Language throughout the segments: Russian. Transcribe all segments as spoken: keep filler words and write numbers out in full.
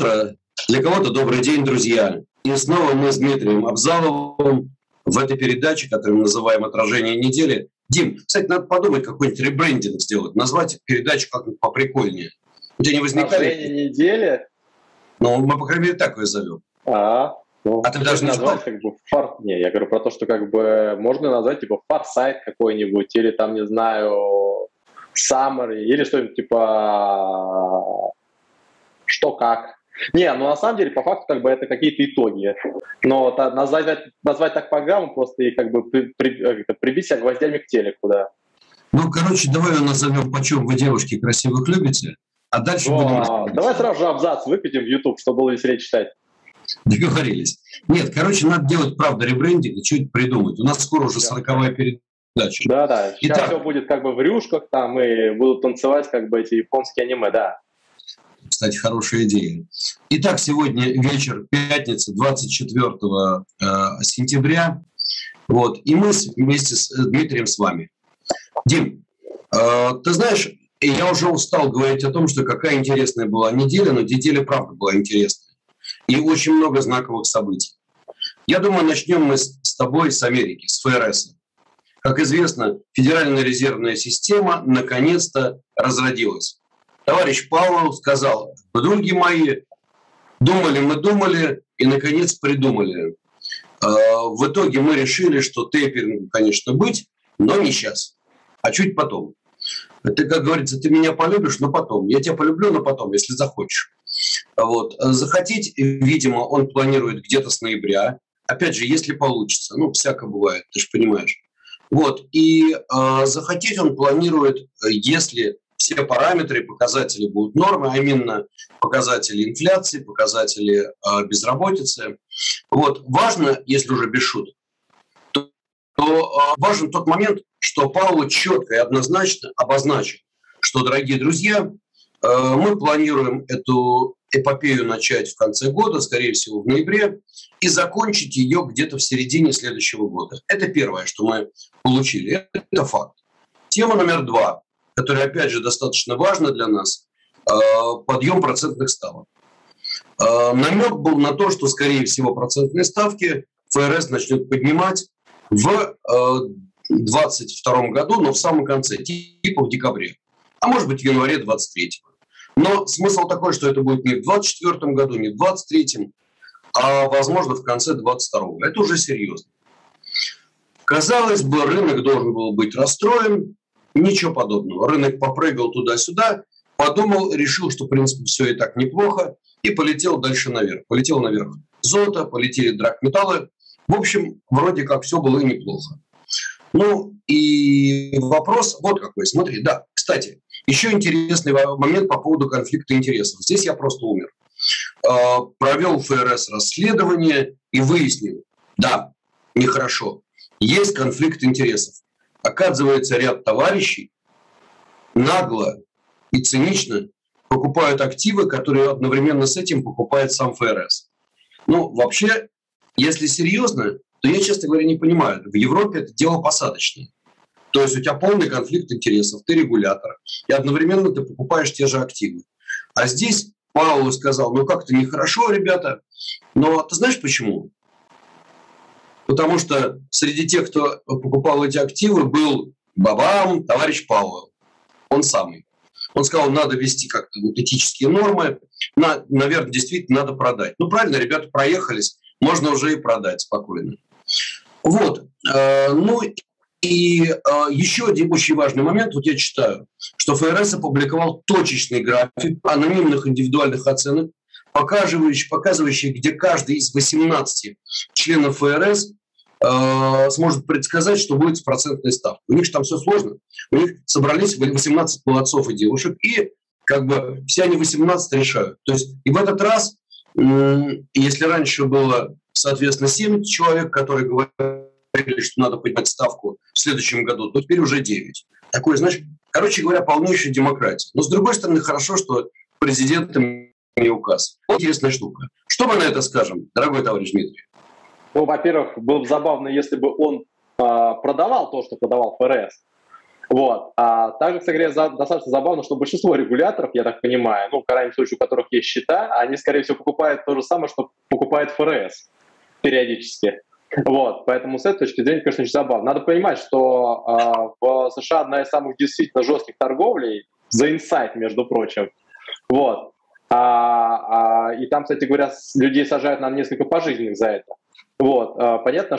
утро, для кого-то добрый день, друзья. И снова мы с Дмитрием Абзаловым в этой передаче, которую мы называем «Отражение недели». Дим, кстати, надо подумать, какой-нибудь ребрендинг сделать, назвать передачу как-нибудь поприкольнее. У тебя не возникали? «Отражение недели»? Ну, мы, по крайней мере, так ее зовем. А, ну, а ты даже не назвать как бы фар... Не, я говорю про то, что как бы можно назвать типа фарсайт какой-нибудь, или там, не знаю, summary, или что-нибудь типа что как. Не, ну на самом деле, по факту, как бы это какие-то итоги. Но та, назвать, назвать так программу просто и как бы при, при, прибить себя гвоздями к телеку, да. Ну, короче, давай ее назовем «Почем вы, девушки, красивых любите?», а дальше О, будем... Давай сразу же абзац выкатим в YouTube, чтобы было веселее читать. Договорились. Нет, короче, надо делать, правда, ребрендинг и что-нибудь придумать. У нас скоро уже сороковая передача. Да-да, сейчас Итак, все будет как бы в рюшках там, и будут танцевать как бы эти японские аниме, да. Кстати, хорошая идея. Итак, сегодня вечер, пятница, двадцать четвёртого сентября. Вот, и мы вместе с Дмитрием с вами. Дим, э, ты знаешь, я уже устал говорить о том, что какая интересная была неделя, но неделя, правда, была интересная. И очень много знаковых событий. Я думаю, начнем мы с, с тобой с Америки, с ФРС. Как известно, Федеральная резервная система наконец-то разродилась. Товарищ Пауэлл сказал: други мои, думали мы, думали, и, наконец, придумали. В итоге мы решили, что тэперингу, конечно, быть, но не сейчас, а чуть потом. Ты, как говорится, ты меня полюбишь, но потом. Я тебя полюблю, но потом, если захочешь. Вот. Захотеть, видимо, он планирует где-то с ноября. Опять же, если получится. Ну, всякое бывает, ты же понимаешь. Вот. И э, захотеть он планирует, если все параметры и показатели будут нормы, а именно показатели инфляции, показатели э, безработицы. Вот. Важно, если уже без шуток, то, то э, важен тот момент, что Пауэлл четко и однозначно обозначил, что, дорогие друзья, э, мы планируем эту эпопею начать в конце года, скорее всего, в ноябре, и закончить ее где-то в середине следующего года. Это первое, что мы получили. Это факт. Тема номер два, которая, опять же, достаточно важна для нас, подъем процентных ставок. Намек был на то, что, скорее всего, процентные ставки ФРС начнет поднимать в двадцать втором году, но в самом конце, типа в декабре, а может быть в январе двадцать третьего. Но смысл такой, что это будет не в двадцать четвёртом году, не в двадцать третьем, а, возможно, в конце двадцать второго. Это уже серьезно. Казалось бы, рынок должен был быть расстроен. Ничего подобного. Рынок попрыгал туда-сюда, подумал, решил, что, в принципе, все и так неплохо, и полетел дальше наверх. Полетел наверх золото, полетели драгметаллы. В общем, вроде как все было неплохо. Ну, и вопрос вот какой. Смотри, да, кстати, еще интересный момент по поводу конфликта интересов. Здесь я просто умер. Провел ФРС расследование и выяснил, да, нехорошо, есть конфликт интересов. Оказывается, ряд товарищей нагло и цинично покупают активы, которые одновременно с этим покупает сам ФРС. Ну, вообще, если серьезно, то я, честно говоря, не понимаю. В Европе это дело посадочное. То есть у тебя полный конфликт интересов, ты регулятор, и одновременно ты покупаешь те же активы. А здесь Пауэлл сказал: ну как-то нехорошо, ребята. Но ты знаешь почему? Потому что среди тех, кто покупал эти активы, был бабам, товарищ Пауэлл. Он самый. Он сказал, надо ввести как-то вот этические нормы, на, наверное, действительно надо продать. Ну правильно, ребята проехались, можно уже и продать спокойно. Вот. Ну и еще один очень важный момент, вот я читаю, что ФРС опубликовал точечный график анонимных индивидуальных оценок, показывающий, показывающий, где каждый из восемнадцати членов ФРС э, сможет предсказать, что будет с процентной ставкой. У них же там все сложно. У них собрались восемнадцать молодцов и девушек, и как бы все они восемнадцать решают. То есть и в этот раз, э, если раньше было, соответственно, семь человек, которые говорили, что надо поднять ставку в следующем году, то теперь уже девять. Такое, знаешь, короче говоря, полнейшая демократия. Но, с другой стороны, хорошо, что президентом не указ. Вот интересная штука. Что мы на это скажем, дорогой товарищ Дмитрий? Ну, во-первых, было бы забавно, если бы он э, продавал то, что продавал ФРС. Вот. А также, кстати говоря, за, достаточно забавно, что большинство регуляторов, я так понимаю, ну, в крайнем случае, у которых есть счета, они, скорее всего, покупают то же самое, что покупает эф эр эс периодически. Вот. Поэтому с этой точки зрения, конечно, очень забавно. Надо понимать, что э, в США одна из самых действительно жестких торговлей за инсайт, между прочим. Вот. А, а, и там, кстати говоря, людей сажают на несколько пожизненных за это. Вот. А, понятно,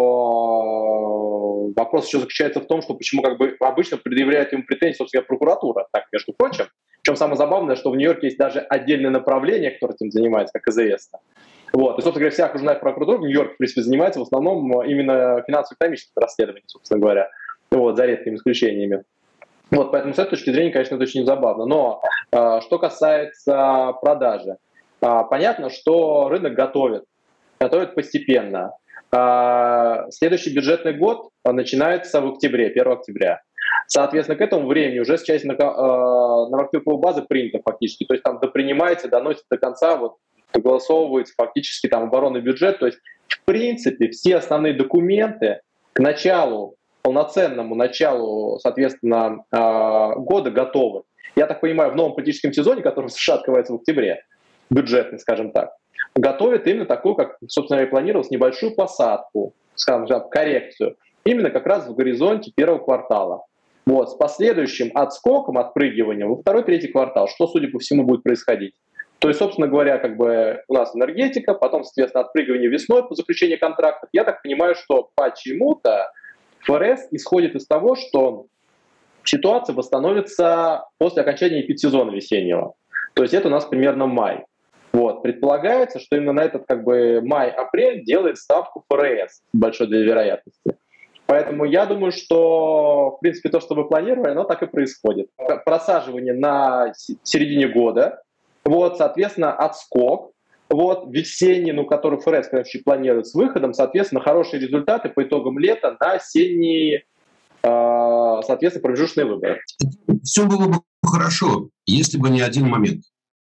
что вопрос еще заключается в том, что почему как бы обычно предъявляет ему претензии, собственно, прокуратура, так, между прочим. Причем самое забавное, что в Нью-Йорке есть даже отдельное направление, которое этим занимается, как известно. Вот. И, собственно говоря, вся окружная прокуратура в Нью-Йорке, в принципе, занимается в основном именно финансово-экономическими расследованиями, собственно говоря, вот, за редкими исключениями. Вот, поэтому с этой точки зрения, конечно, это очень забавно. Но э, что касается продажи, э, понятно, что рынок готовит, готовит постепенно. Э, следующий бюджетный год начинается в октябре, первого октября. Соответственно, к этому времени уже часть э, нормативной базы принята фактически, то есть там допринимается, доносится до конца, вот, согласовывается фактически там оборонный бюджет. То есть, в принципе, все основные документы к началу, полноценному началу, соответственно, года готовы. Я так понимаю, в новом политическом сезоне, который в США открывается в октябре, бюджетный, скажем так, готовят именно такую, как, собственно, и планировалось, небольшую посадку, скажем так, коррекцию, именно как раз в горизонте первого квартала. Вот, с последующим отскоком, отпрыгиванием во второй, третий квартал, что, судя по всему, будет происходить. То есть, собственно говоря, как бы у нас энергетика, потом, соответственно, отпрыгивание весной по заключению контрактов. Я так понимаю, что почему-то эф эр эс исходит из того, что ситуация восстановится после окончания эпидсезона весеннего. То есть это у нас примерно май. Вот. Предполагается, что именно на этот как бы май-апрель делает ставку эф эр эс с большой долей вероятности. Поэтому я думаю, что, в принципе, то, что вы планировали, оно так и происходит. Просаживание на середине года, вот, соответственно, отскок, вот, весенний, ну, который эф эр эс, конечно, планирует с выходом, соответственно, хорошие результаты по итогам лета на осенние, э, соответственно, промежуточные выборы. Все было бы хорошо, если бы не один момент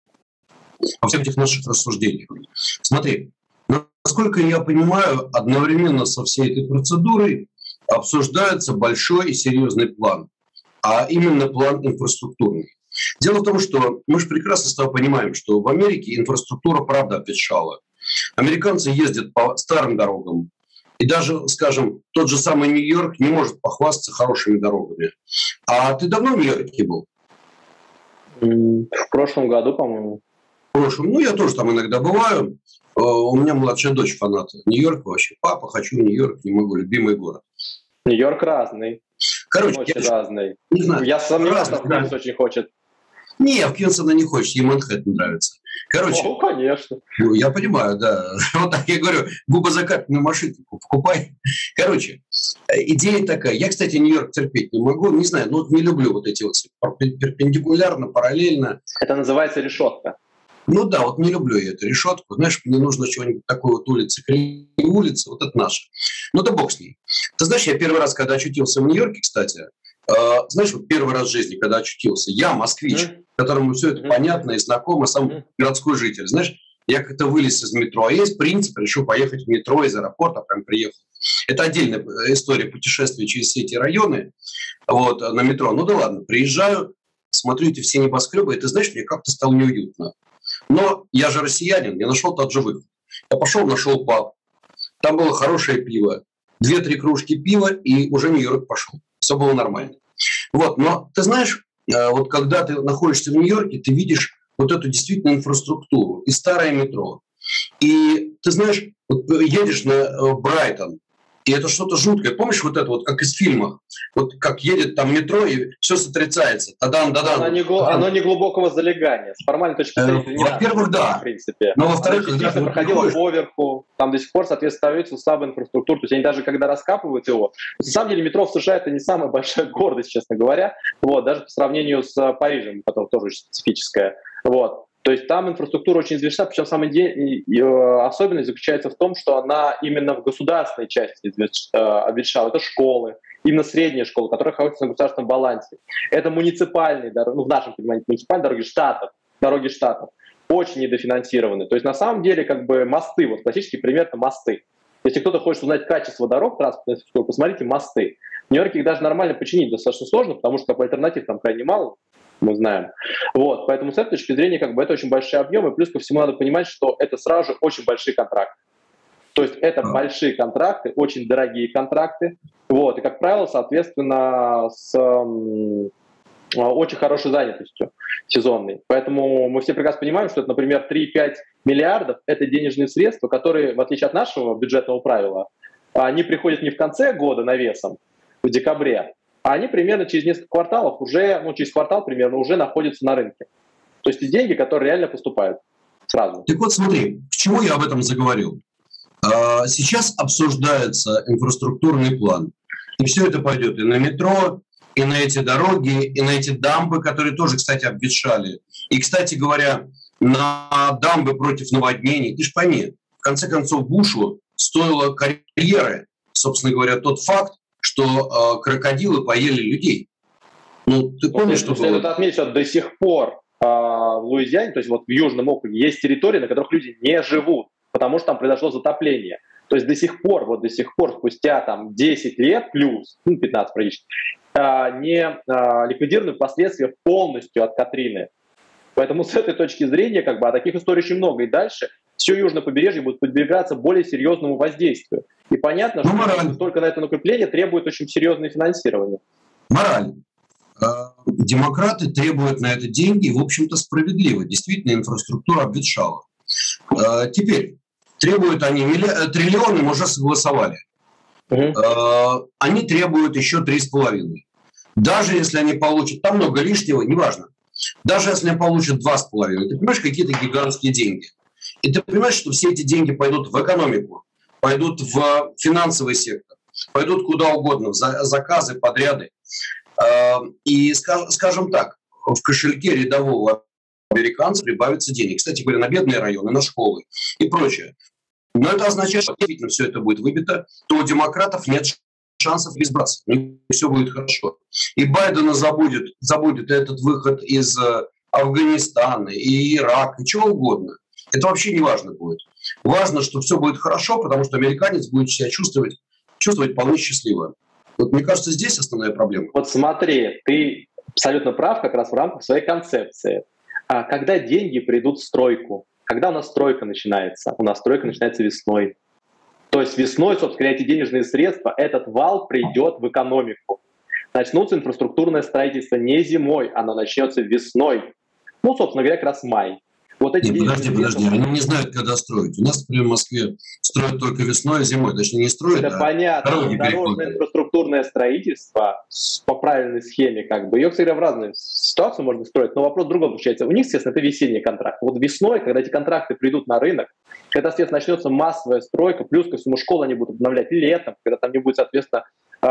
во всех этих наших рассуждениях. Смотри, насколько я понимаю, одновременно со всей этой процедурой обсуждается большой и серьезный план, а именно план инфраструктурный. Дело в том, что мы же прекрасно с тобой понимаем, что в Америке инфраструктура, правда, обветшала. Американцы ездят по старым дорогам. И даже, скажем, тот же самый Нью-Йорк не может похвастаться хорошими дорогами. А ты давно в Нью-Йорке был? В прошлом году, по-моему. В прошлом. Ну, я тоже там иногда бываю. У меня младшая дочь фанат Нью-Йорка вообще. Папа, хочу в Нью-Йорк, не могу, любимый город. Нью-Йорк разный. Короче, очень я разный. Не знаю. Я сомневаюсь, что Квинс да. очень хочет. Не, в Квинс она не хочет, ей Манхэттен нравится. Короче, ну, конечно. Ну, я понимаю, да. Вот так я говорю, губозакатанную машинку покупай. Короче, идея такая. Я, кстати, Нью-Йорк терпеть не могу. Не знаю, ну, не люблю вот эти вот перпендикулярно, параллельно. Это называется решетка. Ну да, вот не люблю я эту решетку. Знаешь, мне нужно чего-нибудь такое вот улица, улица, вот это наше. Ну да бог с ней. Ты знаешь, я первый раз, когда очутился в Нью-Йорке, кстати, э, знаешь, вот первый раз в жизни, когда очутился, я москвич, mm-hmm. которому все это mm-hmm. понятно и знакомо, сам mm-hmm. городской житель, знаешь, я как-то вылез из метро, а есть принцип, решил поехать в метро из аэропорта, прям приехал. Это отдельная история путешествия через все эти районы, вот, на метро. Ну да ладно, приезжаю, смотрю эти все небоскребы, и ты знаешь, мне как-то стало неуютно. Но я же россиянин, я нашел тот же выход. Я пошел, нашел паб. Там было хорошее пиво. Две-три кружки пива, и уже Нью-Йорк пошел. Все было нормально. Вот, но ты знаешь, вот когда ты находишься в Нью-Йорке, ты видишь вот эту действительно инфраструктуру и старое метро. И ты знаешь, вот едешь на Брайтон, и это что-то жуткое. Помнишь вот это вот, как из фильмов? Вот как едет там метро, и все сотрясается. Тадан, тадан. Оно не, гл... Оно не глубокого залегания. С формальной точки зрения. Э, во-первых, да. В принципе. Но во-вторых, оно частично проходило поверху. Там до сих пор, соответственно, становится слабая инфраструктура. То есть они даже когда раскапывают его... На самом деле метро в США это не самая большая гордость, честно говоря. Вот, даже по сравнению с Парижем, которое тоже очень специфическое. Вот. То есть там инфраструктура очень известна, причем самая особенность заключается в том, что она именно в государственной части обветшала. Это школы, именно средние школы, которые находятся на государственном балансе. Это муниципальные дороги, ну в нашем понимании муниципальные дороги штатов, дороги штатов, очень недофинансированы. То есть на самом деле как бы мосты, вот классический пример — это мосты. Если кто-то хочет узнать качество дорог транспортной инфраструктуры, посмотрите мосты. В Нью-Йорке их даже нормально починить достаточно сложно, потому что как бы, альтернатив там крайне мало, мы знаем. Вот, поэтому с этой точки зрения как бы это очень большие объемы, плюс ко всему надо понимать, что это сразу же очень большие контракты. То есть это а. большие контракты, очень дорогие контракты, вот, и, как правило, соответственно, с м, очень хорошей занятостью сезонной. Поэтому мы все прекрасно понимаем, что это, например, три-пять миллиардов – это денежные средства, которые, в отличие от нашего бюджетного правила, они приходят не в конце года навесом, в декабре, а они примерно через несколько кварталов уже, ну, через квартал примерно уже находятся на рынке. То есть это деньги, которые реально поступают сразу. Так вот смотри, к чему я об этом заговорил. Сейчас обсуждается инфраструктурный план. И все это пойдет и на метро, и на эти дороги, и на эти дамбы, которые тоже, кстати, обветшали. И, кстати говоря, на дамбы против наводнений. Ты ж пойми, в конце концов, Бушу стоило карьеры, собственно говоря, тот факт, что э, крокодилы поели людей. Ну, ты помнишь, что было? Следует отметить, что до сих пор э, в Луизиане, то есть вот в Южном округе, есть территории, на которых люди не живут, потому что там произошло затопление. То есть до сих пор, вот до сих пор, спустя там десять лет плюс, ну, пятнадцать практически, э, не э, ликвидированы последствия полностью от Катрины. Поэтому с этой точки зрения, как бы, а таких историй очень много. И дальше все южное побережье будет подвергаться более серьезному воздействию. И понятно, ну, что мораль. Только на это накопление требует очень серьезное финансирование. Мораль. Демократы требуют на это деньги, и, в общем-то, справедливо. Действительно, инфраструктура обветшала. Теперь, требуют они милли... триллионы, мы уже согласовали. Uh-huh. Они требуют еще три с половиной. Даже если они получат, там много лишнего, неважно. Даже если они получат два с половиной, ты понимаешь, какие-то гигантские деньги. И ты понимаешь, что все эти деньги пойдут в экономику, пойдут в финансовый сектор, пойдут куда угодно, в заказы, подряды. И, скажем так, в кошельке рядового американца прибавится денег. Кстати говоря, на бедные районы, на школы и прочее. Но это означает, что действительно все это будет выбито, то у демократов нет шансов избраться. И все будет хорошо. И Байдена забудет, забудет этот выход из Афганистана, и Ирак, и чего угодно. Это вообще не важно будет. Важно, что все будет хорошо, потому что американец будет себя чувствовать, чувствовать вполне счастливо. Вот мне кажется, здесь основная проблема. Вот смотри, ты абсолютно прав как раз в рамках своей концепции. А когда деньги придут в стройку? Когда у нас стройка начинается? У нас стройка начинается весной. То есть весной, собственно говоря, эти денежные средства, этот вал придет в экономику. Начнутся инфраструктурное строительство не зимой, оно начнется весной. Ну, собственно говоря, как раз май. Вот эти Нет, подожди, подожди, они не знают, когда строить. У нас, например, в Москве строят только весной и зимой. Точнее, не строят, это а понятно. Дорожное переходят. Инфраструктурное строительство по правильной схеме, как бы, ее, кстати, в разные ситуации можно строить, но вопрос в другом получается. У них, естественно, это весенний контракт. Вот весной, когда эти контракты придут на рынок, когда, соответственно, начнется массовая стройка, плюс ко всему школы они будут обновлять летом, когда там не будет, соответственно,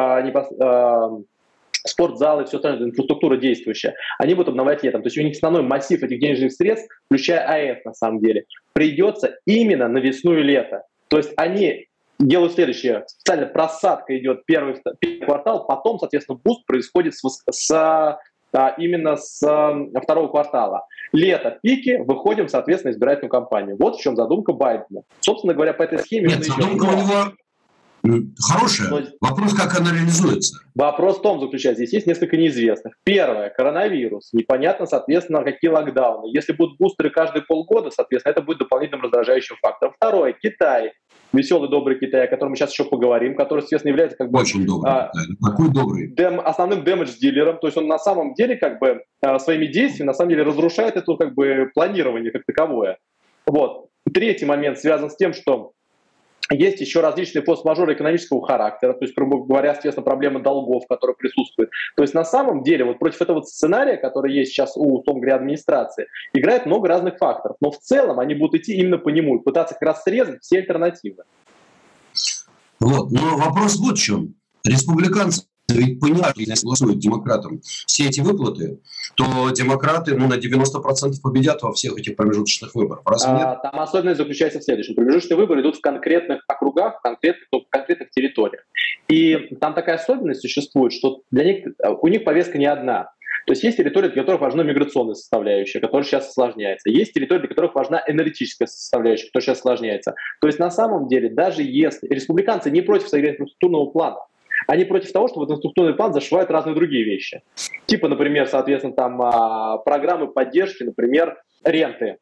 спортзалы, все остальное, инфраструктура действующая, они будут обновлять летом. То есть у них основной массив этих денежных средств, включая АЭС на самом деле, придется именно на весну и лето. То есть они делают следующее. Специально просадка идет первый, первый квартал, потом, соответственно, буст происходит с, с, именно с второго квартала. Лето, пики, выходим, соответственно, избирательную кампанию. Вот в чем задумка Байдена. Собственно говоря, по этой схеме... Нет, задумка у него... Хорошая. Но вопрос, как она реализуется. Вопрос в том заключается, здесь есть несколько неизвестных. Первое, коронавирус. Непонятно, соответственно, какие локдауны. Если будут бустеры каждые полгода, соответственно, это будет дополнительным раздражающим фактором. Второе, Китай. Веселый, добрый Китай, о котором мы сейчас еще поговорим, который, естественно, является как бы... Очень добрый. А, Какой добрый? Дэм, основным дэмэдж-дилером. То есть он на самом деле как бы своими действиями на самом деле разрушает это как бы планирование как таковое. Вот. Третий момент связан с тем, что есть еще различные форс-мажоры экономического характера, то есть, грубо говоря, соответственно, проблемы долгов, которые присутствуют. То есть на самом деле вот против этого сценария, который есть сейчас у, условно говоря, администрации, играет много разных факторов. Но в целом они будут идти именно по нему и пытаться как раз срезать все альтернативы. Вот. Но вопрос вот в чем. Республиканцы ведь понимают, что если голосуют демократам все эти выплаты, то демократы ну, на девяносто процентов победят во всех этих промежуточных выборах. Разве нет? А, там особенность заключается в следующем. Промежуточные выборы идут в конкретных округах, в конкретных, в конкретных территориях. И там такая особенность существует, что для них, у них повестка не одна. То есть есть территории, для которых важна миграционная составляющая, которая сейчас осложняется. Есть территории, для которых важна энергетическая составляющая, которая сейчас осложняется. То есть на самом деле, даже если республиканцы не против инфраструктурного плана, Они против того, что в этот структурный план зашивают разные другие вещи. Типа, например, соответственно, там программы поддержки, например, ренты.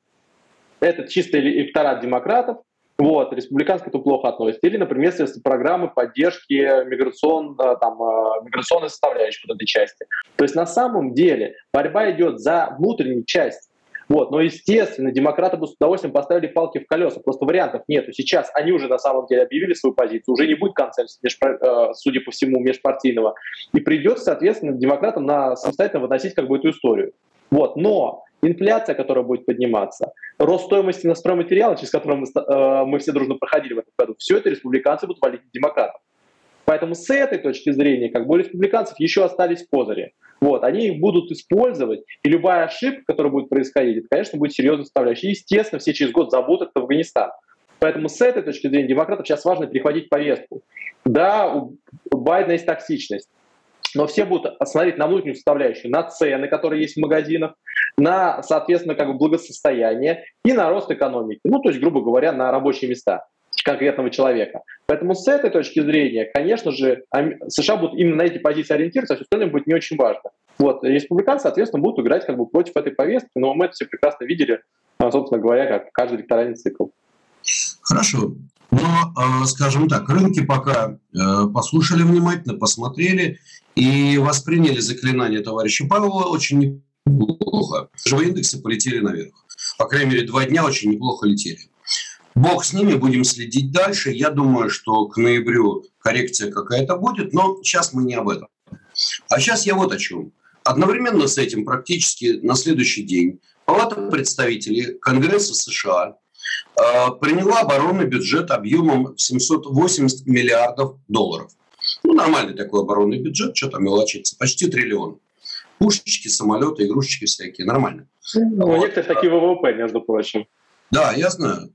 Это чисто электорат демократов, вот, республиканцы к этому плохо относятся. Или, например, программы поддержки миграцион, там, миграционной составляющей в этой части. То есть на самом деле борьба идет за внутреннюю часть. Вот. Но, естественно, демократы бы с удовольствием поставили палки в колеса. Просто вариантов нету. Сейчас они уже на самом деле объявили свою позицию. Уже не будет консенсуса, межпар... судя по всему, межпартийного. И придется, соответственно, демократам на... самостоятельно выносить как бы эту историю. Вот. Но инфляция, которая будет подниматься, рост стоимости на стройматериалы, через который мы, э, мы все дружно проходили в этом году, все это республиканцы будут валить на демократов. Поэтому с этой точки зрения, как бы у республиканцев еще остались козыри. Вот, они их будут использовать, и любая ошибка, которая будет происходить, это, конечно, будет серьезной составляющей. Естественно, все через год забудут это Афганистан. Поэтому с этой точки зрения демократов сейчас важно перехватить повестку. Да, у Байдена есть токсичность, но все будут смотреть на внутреннюю составляющую, на цены, которые есть в магазинах, на, соответственно, как бы благосостояние и на рост экономики. Ну, то есть, грубо говоря, на рабочие места конкретного человека. Поэтому с этой точки зрения, конечно же, США будут именно на эти позиции ориентироваться, а все остальное будет не очень важно. Вот. Республиканцы, соответственно, будут играть как бы против этой повестки, но мы это все прекрасно видели, собственно говоря, как каждый электоральный цикл. Хорошо. Но, скажем так, рынки пока послушали внимательно, посмотрели и восприняли заклинание товарища Павла очень неплохо. Живые индексы полетели наверх. По крайней мере, два дня очень неплохо летели. Бог с ними, будем следить дальше. Я думаю, что к ноябрю коррекция какая-то будет, но сейчас мы не об этом. А сейчас я вот о чем. Одновременно с этим практически на следующий день Палата представителей Конгресса США э, приняла оборонный бюджет объемом семьсот восемьдесят миллиардов долларов. Ну, нормальный такой оборонный бюджет, что там мелочиться, почти триллион. Пушечки, самолеты, игрушечки всякие, нормально. Ну, вот. Некоторые такие ВВП, между прочим. Да, я знаю.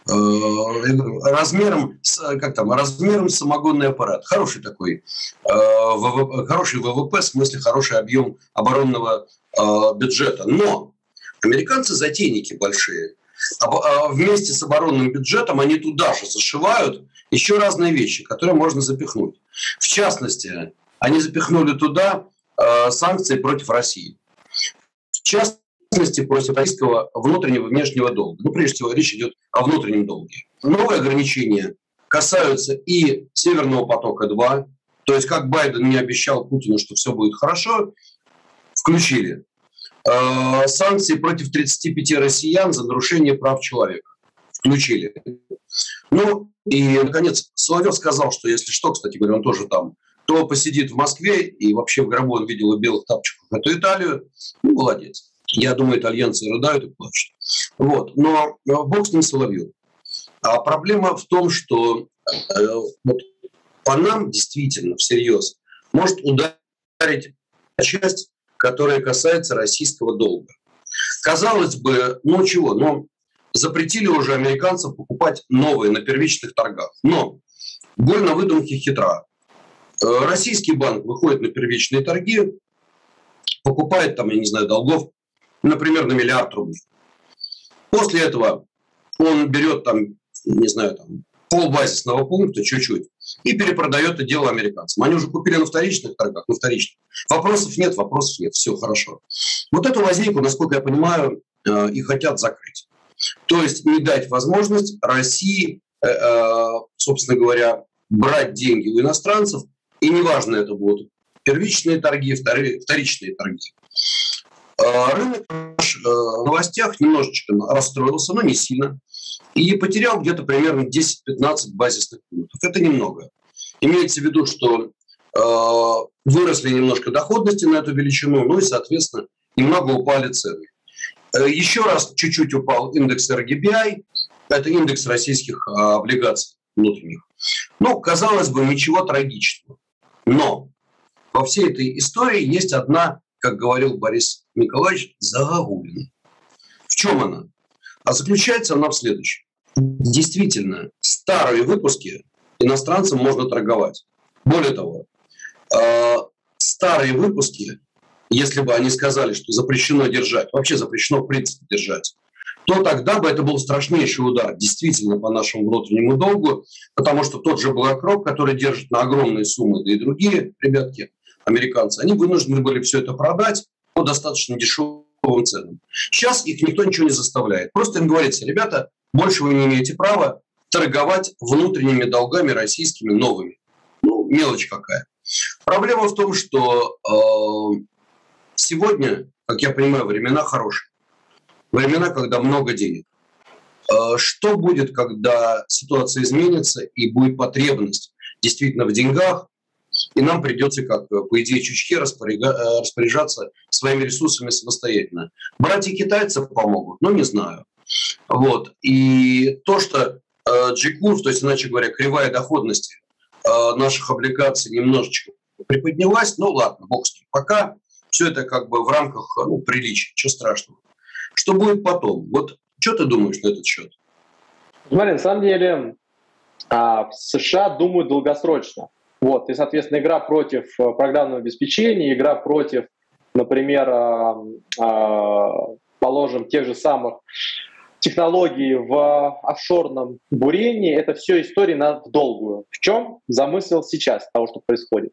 Размером, как там, размером самогонный аппарат. Хороший такой, ВВП, хороший ВВП, в смысле хороший объем оборонного бюджета. Но американцы затейники большие. Вместе с оборонным бюджетом они туда же зашивают еще разные вещи, которые можно запихнуть. В частности, они запихнули туда санкции против России. В частности, в частности, против российского внутреннего и внешнего долга. Ну, прежде всего, речь идет о внутреннем долге. Новые ограничения касаются и Северного потока-два, то есть, как Байден не обещал Путину, что все будет хорошо, включили. Э, санкции против тридцати пяти россиян за нарушение прав человека. Включили. Ну, и, наконец, Соловьев сказал, что если что, кстати говоря, он тоже там, то посидит в Москве, и вообще в гробу он видел в белых тапочках эту Италию. Ну, молодец. Я думаю, итальянцы рыдают и плачут. Вот. Но бог с ним Соловьев. А проблема в том, что э, вот по нам действительно всерьез может ударить часть, которая касается российского долга. Казалось бы, ну чего, но запретили уже американцам покупать новые на первичных торгах. Но боль на выдумке хитра. Э, российский банк выходит на первичные торги, покупает там, я не знаю, долгов, например, на миллиард рублей. После этого он берет там, не знаю, там, полбазисного пункта чуть-чуть и перепродает это дело американцам. Они уже купили на вторичных торгах, на вторичных. Вопросов нет, вопросов нет, все хорошо. Вот эту лазейку, насколько я понимаю, и хотят закрыть. То есть не дать возможность России, собственно говоря, брать деньги у иностранцев, и неважно, это будут первичные торги, вторичные торги. Рынок в новостях немножечко расстроился, но не сильно. И потерял где-то примерно десять-пятнадцать базисных пунктов. Это немного. Имеется в виду, что э, выросли немножко доходности на эту величину, ну и, соответственно, немного упали цены. Э, еще раз чуть-чуть упал индекс эр джи би ай. Это индекс российских э, облигаций внутренних. Ну, казалось бы, ничего трагичного. Но во всей этой истории есть одна, как говорил Борис Николаевич, загогулина. В чем она? А заключается она в следующем. Действительно, старые выпуски иностранцам можно торговать. Более того, старые выпуски, если бы они сказали, что запрещено держать, вообще запрещено в принципе держать, то тогда бы это был страшнейший удар действительно по нашему внутреннему долгу, потому что тот же BlackRock, который держит на огромные суммы, да и другие ребятки, американцы, они вынуждены были все это продать по достаточно дешевым ценам. Сейчас их никто ничего не заставляет. Просто им говорится: ребята, больше вы не имеете права торговать внутренними долгами российскими новыми. Ну, мелочь какая. Проблема в том, что э, сегодня, как я понимаю, времена хорошие. Времена, когда много денег. Э, что будет, когда ситуация изменится и будет потребность действительно в деньгах, и нам придется, как по идее Чучхе, распоряжаться своими ресурсами самостоятельно. Братья китайцев помогут, но не знаю. Вот. И то, что э, джи-курс, то есть, иначе говоря, кривая доходности э, наших облигаций немножечко приподнялась, ну ладно, бог с ним. Пока все это как бы в рамках, ну, приличия, ничего страшного. Что будет потом? Вот что ты думаешь на этот счет? Смотри, на самом деле в США думают долгосрочно. Вот, и, соответственно, игра против программного обеспечения, игра против, например, положим, тех же самых технологий в офшорном бурении, это все истории на в долгую. В чем замысел сейчас того, что происходит?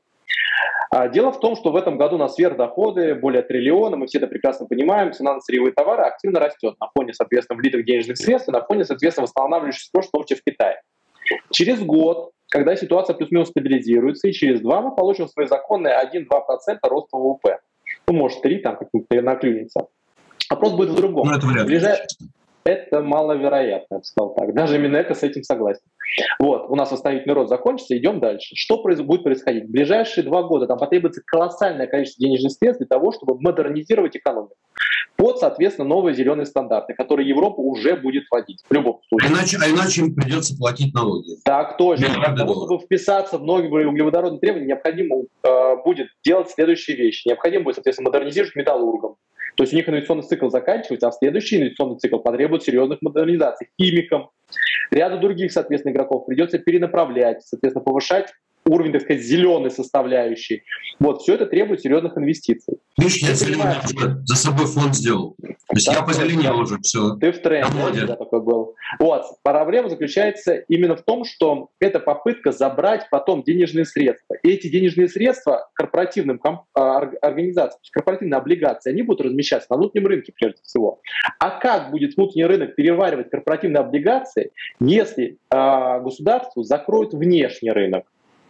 Дело в том, что в этом году на сверхдоходы более триллиона, мы все это прекрасно понимаем, цена на сырьевые товары активно растет на фоне, соответственно, влитых денежных средств, на фоне, соответственно, восстанавливающегося спрос, в том числе в Китае. Через год, когда ситуация плюс-минус стабилизируется, и через два мы получим свои законные один-два процента роста ВВП. Ну, может, три, там как-нибудь наклюнется. Вопрос будет в другом. Ну, это вряд ли. Ближай... Это маловероятно, я бы сказал так. Даже Минэко с этим согласен. Вот, у нас восстановительный рост закончится, идем дальше. Что произ... будет происходить? В ближайшие два года там потребуется колоссальное количество денежных средств для того, чтобы модернизировать экономику под, соответственно, новые зеленые стандарты, которые Европа уже будет вводить в любом случае. Иначе, а иначе им придется платить налоги. Так точно. Для того, чтобы вписаться в новые углеводородные требования, необходимо э, будет делать следующие вещи. Необходимо будет, соответственно, модернизировать металлургам. То есть у них инвестиционный цикл заканчивается, а в следующий инвестиционный цикл потребует серьезных модернизаций. Химикам, ряду других, соответственно, игроков придется перенаправлять, соответственно, повышать уровень, так сказать, зеленой составляющей. Вот, все это требует серьезных инвестиций. Видишь, я зеленый за собой фонд сделал. То есть да, я позеленел уже, все. Ты в тренде, да, такой был. Вот, проблема заключается именно в том, что это попытка забрать потом денежные средства. И эти денежные средства корпоративным комп- организациям, корпоративные облигации, они будут размещаться на внутреннем рынке прежде всего. А как будет внутренний рынок переваривать корпоративные облигации, если э, государство закроет внешний рынок?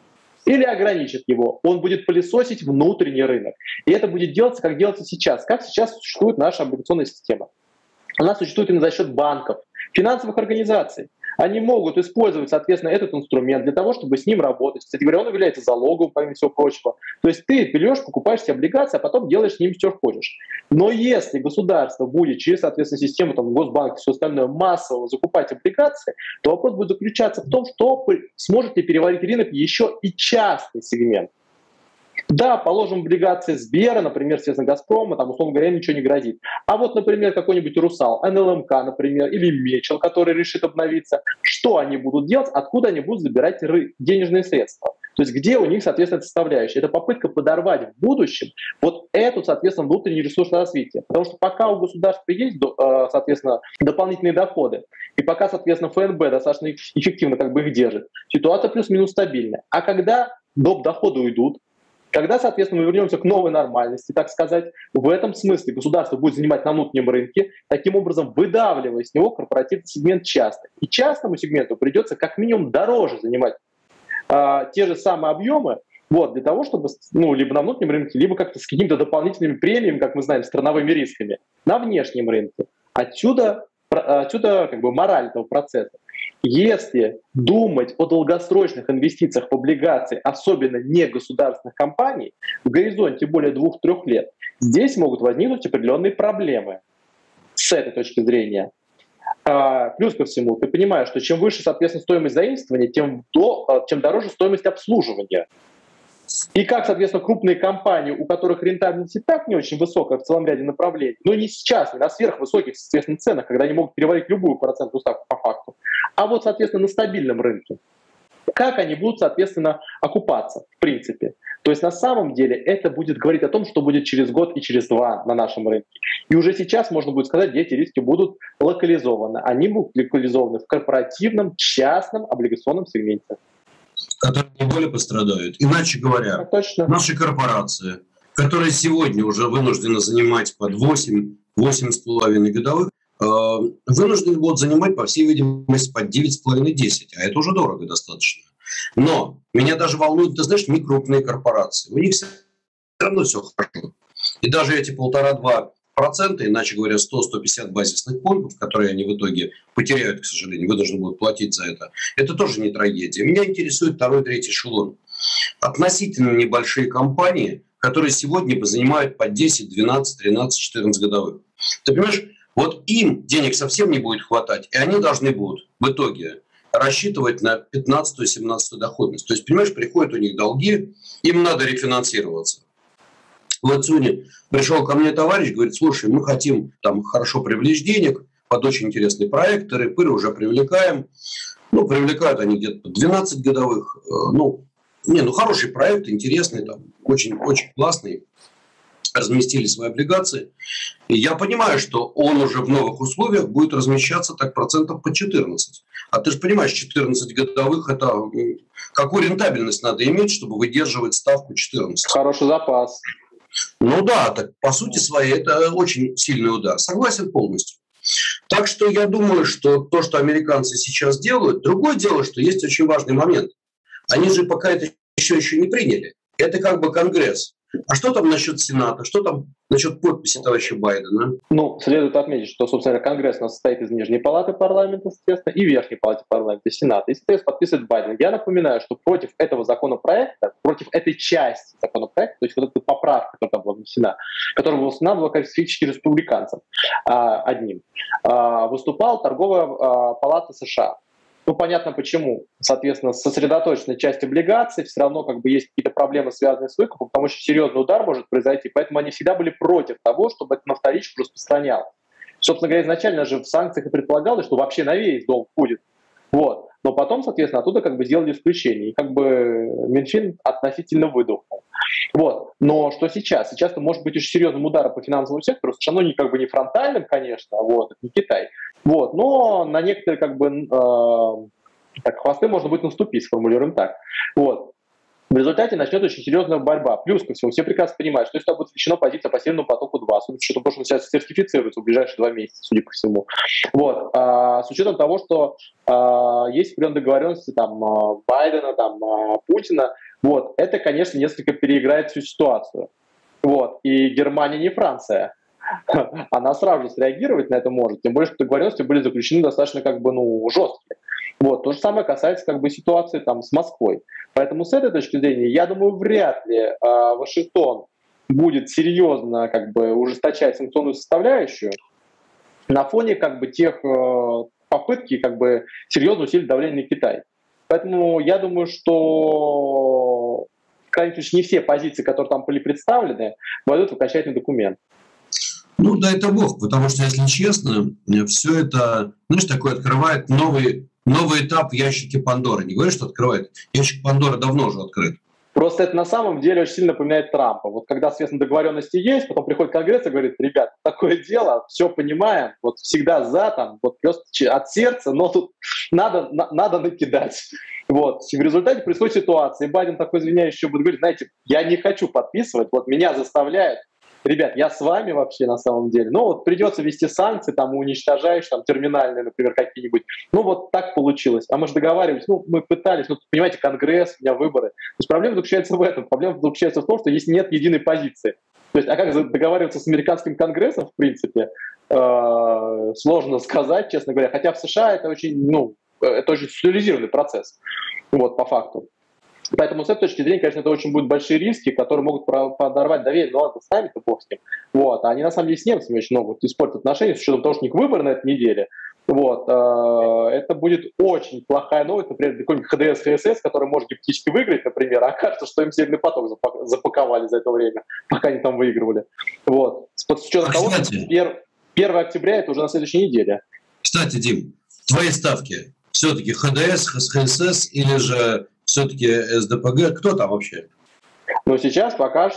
Или ограничит его, он будет пылесосить внутренний рынок. И это будет делаться, как делается сейчас. Как сейчас существует наша облигационная система? Она существует именно за счет банков, финансовых организаций. Они могут использовать, соответственно, этот инструмент для того, чтобы с ним работать. Кстати говоря, он является залогом, помимо всего прочего. То есть ты берешь, покупаешь себе облигации, а потом делаешь с ними что хочешь. Но если государство будет через, соответственно, систему там, Госбанка и все остальное массово закупать облигации, то вопрос будет заключаться в том, что сможет ли переварить рынок еще и частный сегмент. Да, положим, облигации Сбера, например, естественно, Газпрома, там, условно говоря, ничего не грозит. А вот, например, какой-нибудь Русал, эн эл эм ка, например, или Мечел, который решит обновиться, что они будут делать, откуда они будут забирать денежные средства? То есть где у них, соответственно, составляющая? Это попытка подорвать в будущем вот эту, соответственно, внутренний ресурс развития. Потому что пока у государства есть, соответственно, дополнительные доходы, и пока, соответственно, эф эн бэ достаточно эффективно как бы их держит, ситуация плюс-минус стабильная. А когда доп. Доходы уйдут, когда, соответственно, мы вернемся к новой нормальности, так сказать, в этом смысле государство будет занимать на внутреннем рынке, таким образом выдавливая с него корпоративный сегмент частный. И частному сегменту придется как минимум дороже занимать а, те же самые объемы, вот, для того, чтобы, ну, либо на внутреннем рынке, либо как-то с какими-то дополнительными премиями, как мы знаем, страновыми рисками, на внешнем рынке. Отсюда, отсюда как бы мораль этого процесса. Если думать о долгосрочных инвестициях в облигации, особенно не государственных компаний, в горизонте более двух-трех лет, здесь могут возникнуть определенные проблемы с этой точки зрения. А, плюс ко всему, ты понимаешь, что чем выше, соответственно, стоимость заимствования, тем, до, тем дороже стоимость обслуживания. И как, соответственно, крупные компании, у которых рентабельность и так не очень высокая в целом ряде направлений, но не сейчас, не на сверхвысоких, соответственно, ценах, когда они могут переварить любую процентную ставку по факту, а вот, соответственно, на стабильном рынке. Как они будут, соответственно, окупаться, в принципе? То есть на самом деле это будет говорить о том, что будет через год и через два на нашем рынке. И уже сейчас можно будет сказать, где эти риски будут локализованы. Они будут локализованы в корпоративном, частном облигационном сегменте. Которые не более пострадают. Иначе говоря, а, точно. Наши корпорации, которые сегодня уже вынуждены занимать под восемь-восемь с половиной годовых, вынуждены будут занимать, по всей видимости, под девять с половиной - десять, а это уже дорого достаточно. Но меня даже волнуют, ты знаешь, не крупные корпорации. У них все равно все хорошо. И даже эти полтора-два процента, иначе говоря, сто - сто пятьдесят базисных пунктов, которые они в итоге потеряют, к сожалению, вынуждены будут платить за это, это тоже не трагедия. Меня интересует второй, третий эшелон. Относительно небольшие компании, которые сегодня занимают по десять, двенадцать, тринадцать, четырнадцать годовых. Ты понимаешь, вот им денег совсем не будет хватать, и они должны будут в итоге рассчитывать на пятнадцатую-семнадцатую доходность. То есть, понимаешь, приходят у них долги, им надо рефинансироваться. Вот сегодня пришел ко мне товарищ, говорит, слушай, мы хотим там хорошо привлечь денег под очень интересный проект, РЭПыры уже привлекаем. Ну, привлекают они где-то двенадцать годовых. Ну, не, ну хороший проект, интересный, там, очень, очень классный. Разместили свои облигации. И я понимаю, что он уже в новых условиях будет размещаться так процентов по четырнадцать. А ты же понимаешь, четырнадцать годовых, это какую рентабельность надо иметь, чтобы выдерживать ставку четырнадцать? Хороший запас. Ну да, так по сути своей это очень сильный удар. Согласен полностью. Так что я думаю, что то, что американцы сейчас делают, другое дело, что есть очень важный момент. Они же пока это еще, еще не приняли. Это как бы Конгресс. А что там насчет Сената? Что там насчет подписи товарища Байдена? Ну, следует отметить, что, собственно, Конгресс у нас состоит из Нижней палаты парламента, соответственно, и Верхней палаты парламента, Сената. И, соответственно, подписывает Байден. Я напоминаю, что против этого законопроекта, против этой части законопроекта, то есть вот эта поправка, которая там была внесена, которая была внесена, была фактически республиканцем а, одним, а, выступала торговая а, палата США. Ну, понятно почему. Соответственно, сосредоточенная часть облигаций, все равно как бы есть какие-то проблемы, связанные с выкупом, потому что серьезный удар может произойти. Поэтому они всегда были против того, чтобы это на вторичку распространялось. Собственно говоря, изначально же в санкциях и предполагалось, что вообще на весь долг будет. Вот. Но потом, соответственно, оттуда как бы сделали исключение. И как бы Минфин относительно выдохнул. Вот. Но что сейчас? Сейчас это может быть очень серьезным ударом по финансовому сектору, совершенно не, как бы не фронтальным, конечно, вот, это не Китай. Вот. Но на некоторые как бы э, так, хвосты можно будет наступить, сформулируем так. Вот. В результате начнет очень серьезная борьба. Плюс ко всему, все прекрасно понимают, что если будет включена позиция по Северному потоку-два, с учетом того, что он сейчас сертифицируется в ближайшие два месяца, судя по всему. Вот. А, с учетом того, что а, есть определенные договоренности там, Байдена, там, Путина, вот, это, конечно, несколько переиграет всю ситуацию. Вот. И Германия не Франция. Она сразу же среагировать на это может, тем более, что договоренности были заключены достаточно как бы, ну, жесткие. Вот. То же самое касается как бы, ситуации там, с Москвой. Поэтому с этой точки зрения, я думаю, вряд ли э, Вашингтон будет серьезно как бы, ужесточать санкционную составляющую на фоне как бы, тех э, попытки как бы, серьезно усилить давление на Китай. Поэтому я думаю, что в крайнем случае не все позиции, которые там были представлены, войдут в окончательный документ. Ну, да это бог, потому что, если честно, все это, знаешь, такое открывает новый, новый этап в ящике Пандоры. Не говорю, что открывает. Ящик Пандоры давно уже открыт. Просто это на самом деле очень сильно напоминает Трампа. Вот когда, соответственно, договоренности есть, потом приходит Конгресс и говорит, ребят, такое дело, все понимаем, вот всегда за, там, вот просто от сердца, но тут надо, на, надо накидать. Вот. И в результате происходит ситуация, и Байден такой извиняющий будет говорить, знаете, я не хочу подписывать, вот меня заставляют. Ребят, я с вами вообще на самом деле. Ну вот придется ввести санкции, там уничтожаешь, там терминальные, например, какие-нибудь. Ну вот так получилось. А мы же договаривались, ну мы пытались, ну понимаете, Конгресс, у меня выборы. То есть проблема заключается в этом. Проблема заключается в том, что здесь нет единой позиции. То есть, а как договариваться с американским Конгрессом, в принципе, э, сложно сказать, честно говоря. Хотя в США это очень, ну, это очень стабилизированный процесс, вот, по факту. Поэтому с этой точки зрения, конечно, это очень будут большие риски, которые могут подорвать доверие. Ну ладно, с нами-то бог с ним. Вот. А они на самом деле с немцами очень много испортят отношения, с учетом того, что у них выборы на этой неделе. Вот. Это будет очень плохая новость. Например, какой-нибудь ХДС, ХСС, который может гипотетически выиграть, например, а окажется, что им Северный поток запаковали за это время, пока они там выигрывали. Вот. С учетом а того, что первого октября это уже на следующей неделе. Кстати, Дим, твои ставки все-таки ХДС, ХСС или же все-таки СДПГ? Кто там вообще? Но сейчас пока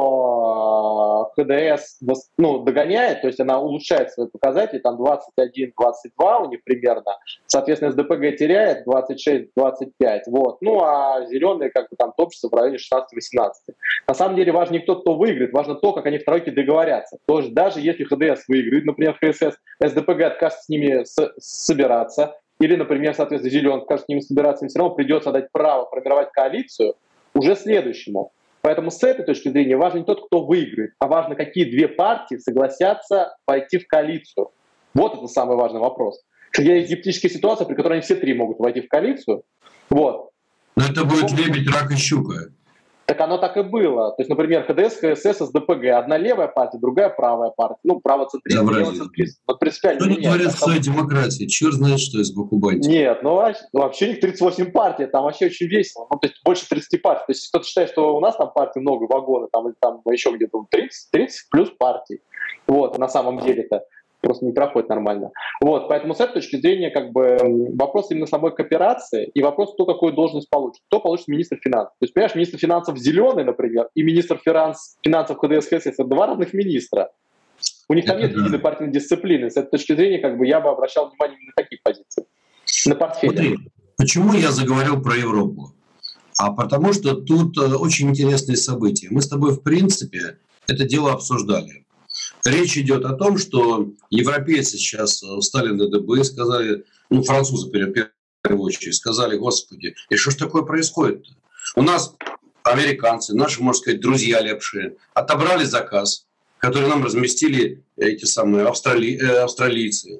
что ХДС ну, догоняет, то есть она улучшает свои показатели, там двадцать один двадцать два у них примерно, соответственно, СДПГ теряет двадцать шесть двадцать пять, вот, ну а зеленые как бы там топчутся в районе шестнадцать восемнадцать. На самом деле важно не кто, кто выиграет, важно то, как они в тройке договорятся. То есть даже если ХДС выиграет, например, ХСС, СДПГ откажется с ними с- собираться, или, например, соответственно, зеленый откажется с ними собираться, им все равно придется дать право формировать коалицию уже следующему. Поэтому с этой точки зрения важно не тот, кто выиграет, а важно, какие две партии согласятся пойти в коалицию. Вот это самый важный вопрос. Есть гипотетическая ситуация, при которой они все три могут войти в коалицию. Вот. Но это будет лебедь, рак и щука. Так оно так и было. То есть, например, ХДС, ХСС, СДПГ. Одна левая партия, другая правая партия. Ну, право-центристская, лево-центристская. Вот принципиально что не меняется. творят в своей демократии? Черт знает, что из боку бантик. Нет, ну вообще у них тридцать восемь партий, там вообще очень весело. Ну, то есть больше тридцати партий. То есть кто-то считает, что у нас там партий много, вагоны, там, или там еще где-то тридцать, тридцать плюс партий. Вот, на самом деле-то просто не проходит нормально. Вот, поэтому с этой точки зрения как бы вопрос именно самой кооперации и вопрос, кто какую должность получит. Кто получит министр финансов. То есть, понимаешь, министр финансов зеленый, например, и министр финанс, финансов ХДС, ХСС — это два разных министра. У них там нет единой партийной дисциплины. С этой точки зрения как бы я бы обращал внимание именно на такие позиции. На портфеле. Смотри, почему я заговорил про Европу? А потому что тут очень интересные события. Мы с тобой, в принципе, это дело обсуждали. Речь идет о том, что европейцы сейчас встали на дыбы, сказали, ну, французы в первую очередь, сказали: господи, и что ж такое происходит-то? У нас американцы, наши, можно сказать, друзья лепшие, отобрали заказ, который нам разместили эти самые австрали... э, австралийцы.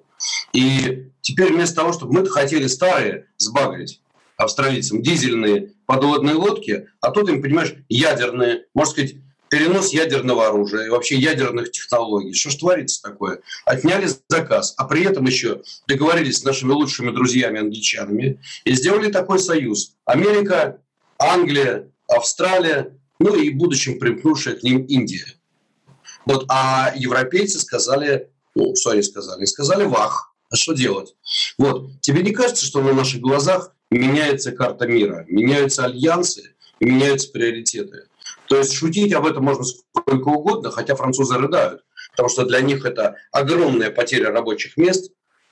И теперь вместо того, чтобы мы хотели старые сбагрить австралийцам, дизельные подводные лодки, а тут им, понимаешь, ядерные, можно сказать, перенос ядерного оружия и вообще ядерных технологий. Что ж творится такое? Отняли заказ, а при этом еще договорились с нашими лучшими друзьями англичанами и сделали такой союз. Америка, Англия, Австралия, ну и в будущем примкнувшая к ним Индия. Вот, а европейцы сказали, ну, что они сказали? Сказали: вах, а что делать? Вот, тебе не кажется, что на наших глазах меняется карта мира, меняются альянсы, меняются приоритеты? То есть шутить об этом можно сколько угодно, хотя французы рыдают, потому что для них это огромная потеря рабочих мест,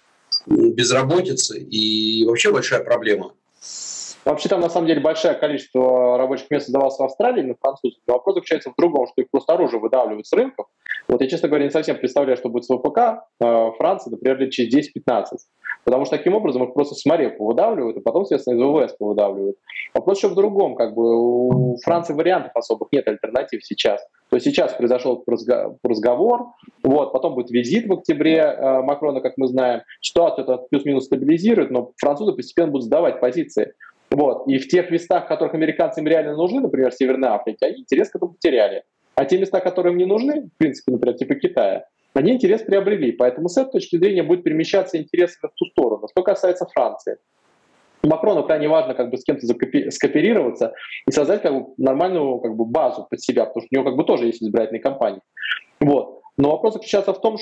безработицы и вообще большая проблема. Вообще там на самом деле большое количество рабочих мест создавалось в Австралии, на французских. Вопрос заключается в другом, что их просто оружие выдавливают с рынков. Вот я, честно говоря, не совсем представляю, что будет с ВПК э, Франции, например, лет через десять-пятнадцать. Потому что таким образом их просто с морей повыдавливают, и потом, соответственно, из ВВС повыдавливают. Вопрос еще в другом. Как бы у Франции вариантов особых нет, альтернатив сейчас. То есть сейчас произошел разговор, вот, потом будет визит в октябре э, Макрона, как мы знаем. Ситуацию это плюс-минус стабилизирует, но французы постепенно будут сдавать позиции. Вот. И в тех местах, в которых американцам реально нужны, например, в Северной Африке, они интерес к этому потеряли. А те места, которые им не нужны, в принципе, например, типа Китая, они интерес приобрели. Поэтому с этой точки зрения будет перемещаться интерес в ту сторону. Что касается Франции. Макрону крайне важно как бы с кем-то скооперироваться и создать как бы нормальную как бы базу под себя, потому что у него как бы тоже есть избирательные кампании. Вот. Но вопрос заключается в том,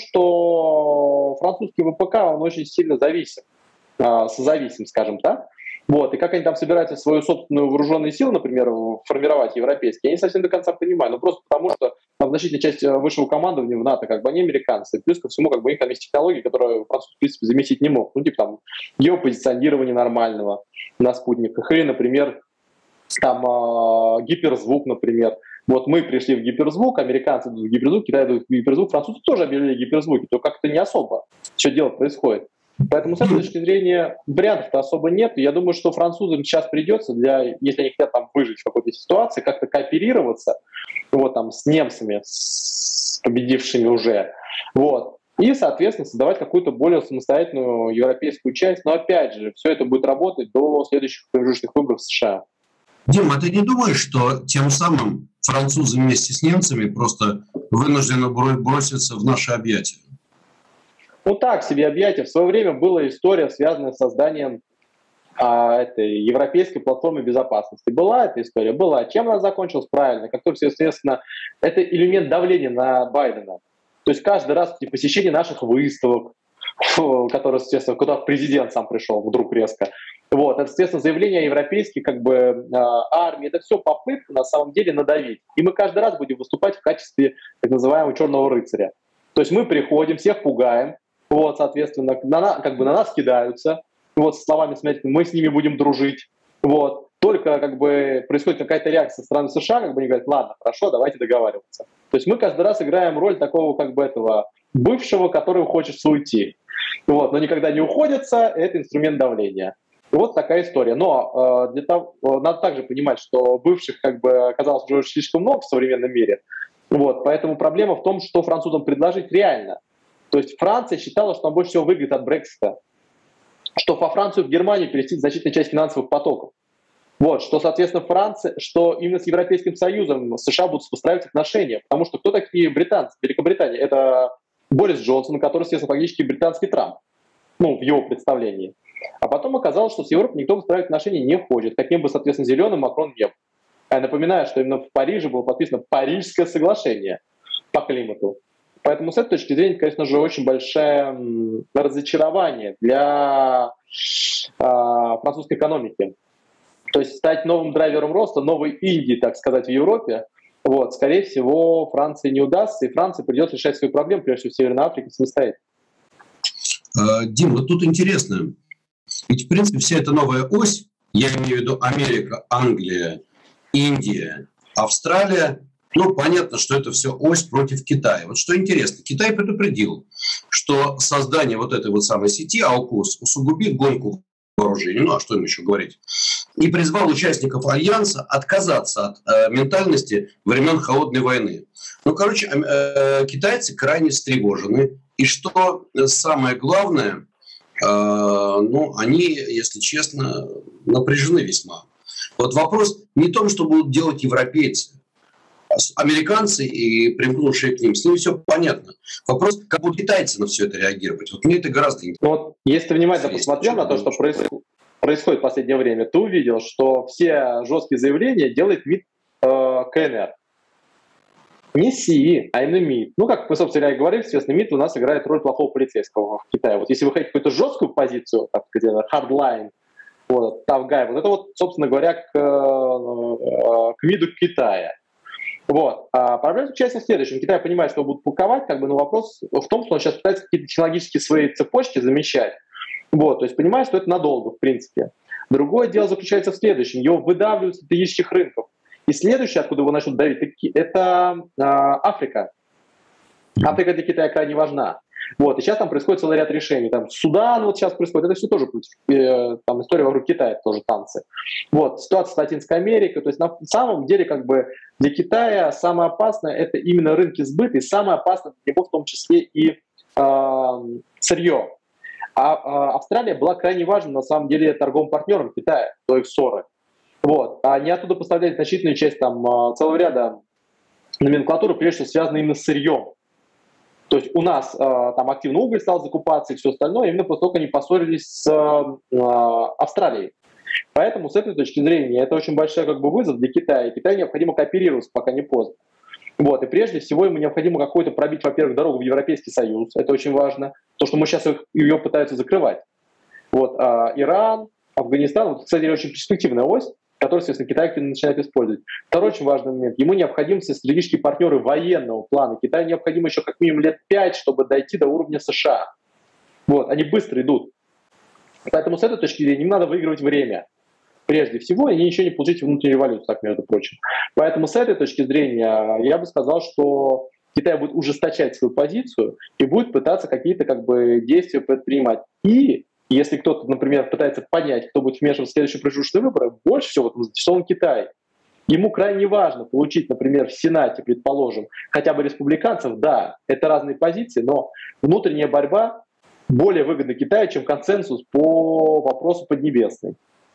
что французский ВПК, он очень сильно зависим, созависим, скажем так. Вот. И как они там собираются свою собственную вооруженные силы, например, формировать европейские, я не совсем до конца понимаю. Ну просто потому, что там значительная часть высшего командования в НАТО, как бы они американцы. Плюс ко всему, как бы у них там есть технологии, которые французы, в принципе, заместить не могут. Ну, типа там геопозиционирование нормального на спутниках. Или, например, там э, гиперзвук, например. Вот мы пришли в гиперзвук, американцы идут в гиперзвук, Китай идут в гиперзвук, французы тоже объявили гиперзвуки, то как-то не особо что дело происходит. Поэтому с этой точки зрения вариантов-то особо нет. Я думаю, что французам сейчас придется, для, если они хотят там выжить в какой-то ситуации, как-то кооперироваться вот, там, с немцами, с победившими уже. Вот. И, соответственно, создавать какую-то более самостоятельную европейскую часть. Но опять же, все это будет работать до следующих промежуточных выборов в США. Дима, а ты не думаешь, что тем самым французы вместе с немцами просто вынуждены броситься в наши объятия? Ну так, себе объятия. В свое время была история, связанная с созданием а, этой европейской платформы безопасности. Была эта история? Была. Чем она закончилась? Правильно. Как только, естественно, это элемент давления на Байдена. То есть каждый раз при посещении наших выставок, которые, естественно, куда президент сам пришел вдруг резко, Вот, это, соответственно, заявление о европейской как бы, армии, это все попытка на самом деле надавить. И мы каждый раз будем выступать в качестве так называемого черного рыцаря. То есть мы приходим, всех пугаем, вот, соответственно, на, как бы на нас кидаются, вот, с словами, смотрите, мы с ними будем дружить, вот. Только как бы происходит какая-то реакция со стороны США, как бы они говорят, ладно, хорошо, давайте договариваться. То есть мы каждый раз играем роль такого как бы этого бывшего, который хочет уйти. Вот, но никогда не уходится, это инструмент давления. Вот такая история. Но э, для того, надо также понимать, что бывших как бы оказалось уже слишком много в современном мире. Вот, поэтому проблема в том, что французам предложить реально. То есть Франция считала, что она больше всего выиграет от Брексита. Что во Францию в Германию перейти значительная часть финансовых потоков. Вот, что, соответственно, Франция, что именно с Европейским Союзом США будут выстраивать отношения. Потому что кто такие британцы? Великобритания. Это Борис Джонсон, который, естественно, фактически британский Трамп. Ну, в его представлении. А потом оказалось, что с Европой никто выстраивать отношения не хочет. Каким бы, соответственно, зеленым Макрон не был. Я напоминаю, что именно в Париже было подписано Парижское соглашение по климату. Поэтому с этой точки зрения, конечно же, очень большое разочарование для а, французской экономики. То есть стать новым драйвером роста, новой Индии, так сказать, в Европе, вот, скорее всего, Франции не удастся, и Франции придется решать свои проблемы, прежде всего, в Северной Африке самостоятельно. Дим, вот тут интересно. Ведь, в принципе, вся эта новая ось, я имею в виду Америка, Англия, Индия, Австралия, ну, понятно, что это все ось против Китая. Вот что интересно, Китай предупредил, что создание вот этой вот самой сети аукус усугубит гонку вооружений, ну, а что им еще говорить, и призвал участников Альянса отказаться от э, ментальности времен Холодной войны. Ну, короче, э, китайцы крайне встревожены, и что самое главное, э, ну, они, если честно, напряжены весьма. Вот вопрос не в том, что будут делать европейцы. Американцы и примкнувшие к ним, с ними все понятно. Вопрос, как будут китайцы на все это реагировать. Вот мне это гораздо интереснее. Вот, если ты внимательно посмотрел на то, что происходит, происходит в последнее время, ты увидел, что все жесткие заявления делает МИД э, КНР. Не Си, а именно МИД. Ну, как мы, собственно говорили, естественно, МИД у нас играет роль плохого полицейского в Китае. Вот если вы хотите какую-то жесткую позицию, так сказать, hardline, вот, tough guy, вот это вот, собственно говоря, к, к МИДу Китая. Вот. А проблема заключается в следующем. Китай понимает, что будут паковать, как бы, но вопрос в том, что он сейчас пытается какие-то технологические свои цепочки замещать. Вот. То есть понимает, что это надолго, в принципе. Другое дело заключается в следующем. Его выдавливают с стратегических рынков. И следующее, откуда его начнут давить, это а, Африка. Африка для Китая крайне важна. Вот. И сейчас там происходит целый ряд решений. Там Судан вот сейчас происходит. Это все тоже э, там история вокруг Китая, тоже танцы. Вот. Ситуация с Латинской Америкой. То есть на самом деле как бы для Китая самое опасное — это именно рынки сбыта, и самое опасное для него в том числе и э, сырье. А, а Австралия была крайне важным на самом деле торговым партнером Китая до их ссоры. Вот. А они оттуда поставляют значительную часть там, целого ряда номенклатуры, прежде всего связанной именно с сырьем. То есть у нас э, там активно уголь стал закупаться и все остальное, именно после того, как они поссорились с э, Австралией. Поэтому с этой точки зрения это очень большой как бы, вызов для Китая. И Китаю необходимо кооперироваться, пока не поздно. Вот. И прежде всего ему необходимо какой-то пробить, во-первых, дорогу в Европейский Союз. Это очень важно. То, что мы сейчас их, ее пытаются закрывать. Вот. А Иран, Афганистан, вот, кстати, очень перспективная ось, который, естественно, Китай начинает использовать. Второй очень важный момент. Ему необходимы стратегические партнеры военного плана. Китаю необходимо еще как минимум лет пять, чтобы дойти до уровня США. Вот. Они быстро идут. Поэтому с этой точки зрения им надо выигрывать время. Прежде всего, и ничего не получить внутреннюю революцию, так между прочим. Поэтому с этой точки зрения я бы сказал, что Китай будет ужесточать свою позицию и будет пытаться какие-то как бы, действия предпринимать. И если кто-то, например, пытается понять, кто будет вмешиваться в следующие промежуточные выборы, больше всего вот, заинтересован Китай. Ему крайне важно получить, например, в Сенате, предположим, хотя бы республиканцев, да, это разные позиции, но внутренняя борьба более выгодна Китаю, чем консенсус по вопросу Поднебесной.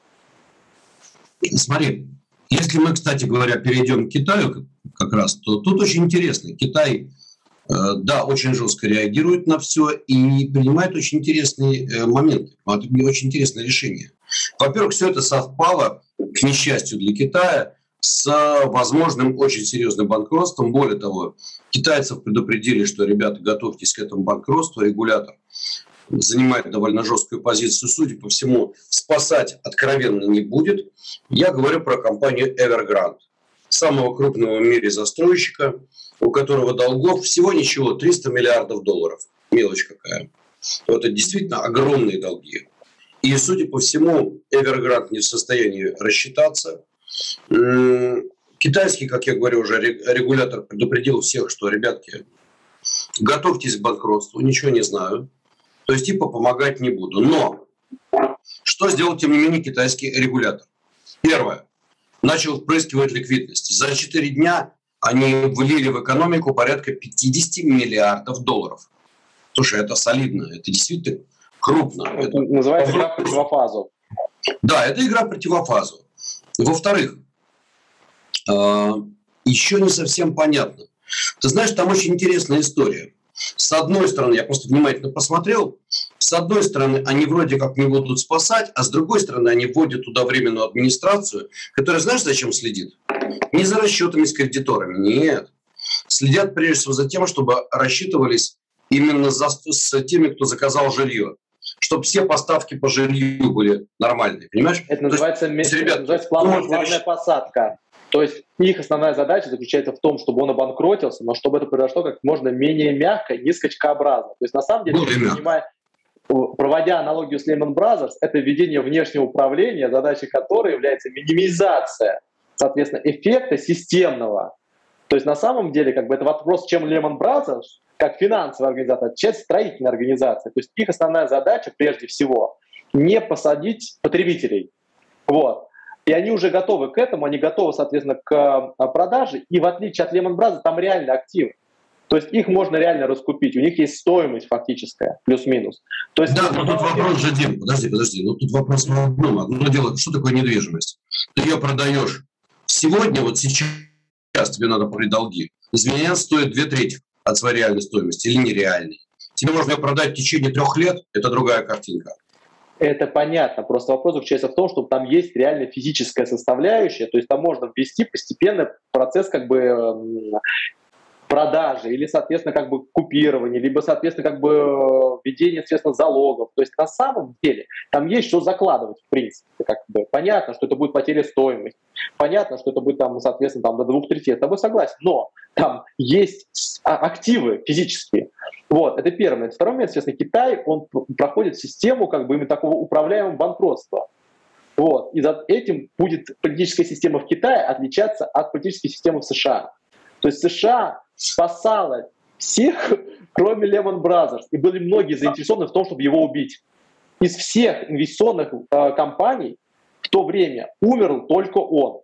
Смотри, если мы, кстати говоря, перейдем к Китаю как раз, то тут очень интересно. Китай, да, очень жестко реагирует на все и принимает очень интересные моменты, очень интересные решения. Во-первых, все это совпало, к несчастью для Китая, с возможным очень серьезным банкротством. Более того, китайцев предупредили, что, ребята, готовьтесь к этому банкротству. Регулятор занимает довольно жесткую позицию. Судя по всему, спасать откровенно не будет. Я говорю про компанию Evergrande, самого крупного в мире застройщика, у которого долгов всего ничего, триста миллиардов долларов. Мелочь какая. Это действительно огромные долги. И, судя по всему, Evergrande не в состоянии рассчитаться. Китайский, как я говорю, уже регулятор предупредил всех, что, ребятки, готовьтесь к банкротству, ничего не знаю. То есть, типа, помогать не буду. Но что сделал, тем не менее, китайский регулятор? Первое. Начал впрыскивать ликвидность. За четыре дня они влили в экономику порядка пятьдесят миллиардов долларов. Слушай, это солидно, это действительно крупно. Это это... называется игра в противофазу. Да, это игра в противофазу. Во-вторых, еще не совсем понятно. Ты знаешь, там очень интересная история. С одной стороны, я просто внимательно посмотрел, с одной стороны, они вроде как не будут спасать, а с другой стороны, они вводят туда временную администрацию, которая, знаешь, зачем следит? Не за расчетами с кредиторами, нет. Следят прежде всего за тем, чтобы рассчитывались именно за, с теми, кто заказал жилье. Чтобы все поставки по жилью были нормальные, понимаешь? Это называется, есть, ребят, это называется плавная посадка. То есть их основная задача заключается в том, чтобы он обанкротился, но чтобы это произошло как можно менее мягко и скачкообразно. То есть на самом деле, понимая, проводя аналогию с Lehman Brothers, это введение внешнего управления, задачей которой является минимизация, соответственно, эффекта системного. То есть на самом деле как бы это вопрос, чем Lehman Brothers, как финансовая организация, часть строительной организации. То есть их основная задача прежде всего не посадить потребителей. Вот. И они уже готовы к этому, они готовы, соответственно, к продаже. И в отличие от Lehman Brothers, там реально активы. То есть их можно реально раскупить. У них есть стоимость фактическая, плюс-минус. То есть, да, но тут вопрос же, Дим, подожди, подожди. Ну тут вопрос в одном. Одно дело, что такое недвижимость? Ты ее продаешь сегодня, вот сейчас тебе надо покрыть долги. Извини, она стоит две трети от своей реальной стоимости или нереальной. Тебе можно ее продать в течение трех лет, это другая картинка. Это понятно. Просто вопрос заключается в том, что там есть реально физическая составляющая, то есть там можно ввести постепенно процесс как бы продажи или, соответственно, как бы купирования, либо, соответственно, как бы введение, соответственно, залогов. То есть на самом деле там есть что закладывать, в принципе. Как бы понятно, что это будет потеря стоимости. Понятно, что это будет, там, соответственно, там, до двух третей. Я с тобой согласен. Но там есть активы физические. Вот, это первый момент. Второй момент, естественно, Китай, он проходит систему как бы именно такого управляемого банкротства. Вот. И за этим будет политическая система в Китае отличаться от политической системы в США. То есть США спасала всех, кроме Lehman Brothers. И были многие заинтересованы в том, чтобы его убить. Из всех инвестиционных э, компаний в то время умер только он.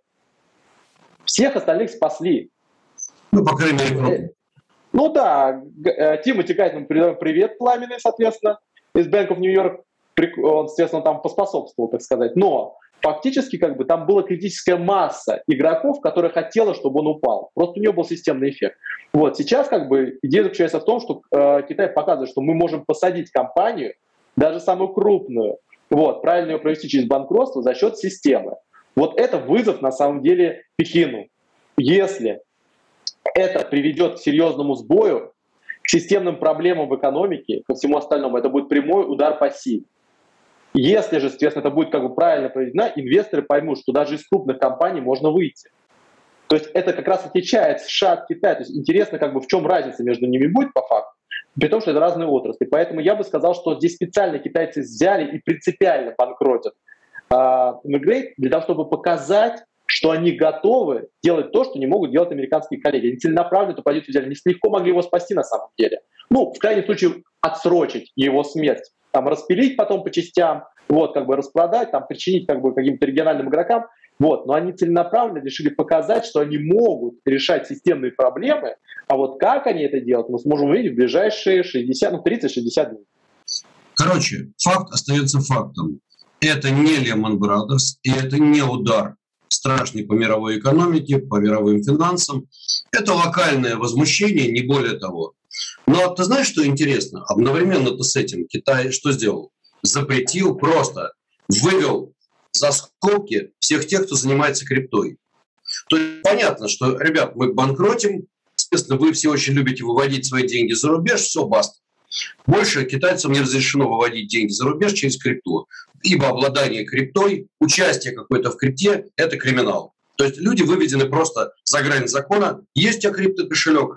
Всех остальных спасли. Ну, по крайней мере, Ну да, Тимоти Гайтман передаем привет пламенный, соответственно, из Bank of New York. Он, естественно, там поспособствовал, так сказать. Но фактически как бы там была критическая масса игроков, которая хотела, чтобы он упал. Просто у него был системный эффект. Вот сейчас как бы идея заключается в том, что э, Китай показывает, что мы можем посадить компанию, даже самую крупную, вот, правильно ее провести через банкротство за счет системы. Вот это вызов на самом деле Пекину. Если это приведет к серьезному сбою, к системным проблемам в экономике, ко всему остальному, это будет прямой удар по Си. Если же, соответственно, это будет как бы правильно проведено, инвесторы поймут, что даже из крупных компаний можно выйти. То есть это как раз отличает США от Китая. То есть интересно, как бы в чем разница между ними будет по факту, при том, что это разные отрасли. Поэтому я бы сказал, что здесь специально китайцы взяли и принципиально банкротят Immigrate для того, чтобы показать, что они готовы делать то, что не могут делать американские коллеги. Они целенаправленно эту позицию взяли. Они легко могли его спасти на самом деле. Ну, в крайнем случае, отсрочить его смерть. Там, распилить потом по частям, вот, как бы распродать, там, причинить как бы каким-то региональным игрокам. Вот. Но они целенаправленно решили показать, что они могут решать системные проблемы, а вот как они это делают, мы сможем увидеть в ближайшие шестьдесят, ну, тридцать-шестьдесят дней. Короче, факт остается фактом. Это не Lehman Brothers, и это не удар страшный по мировой экономике, по мировым финансам. Это локальное возмущение, не более того. Но ты знаешь, что интересно? Одновременно-то с этим Китай что сделал? Запретил просто, вывел за скобки всех тех, кто занимается криптой. То есть понятно, что, ребят, мы банкротим, естественно, вы все очень любите выводить свои деньги за рубеж, все, баста. Больше китайцам не разрешено выводить деньги за рубеж через крипту, ибо обладание криптой, участие какое-то в крипте – это криминал. То есть люди выведены просто за грань закона. Есть у тебя криптокошелек,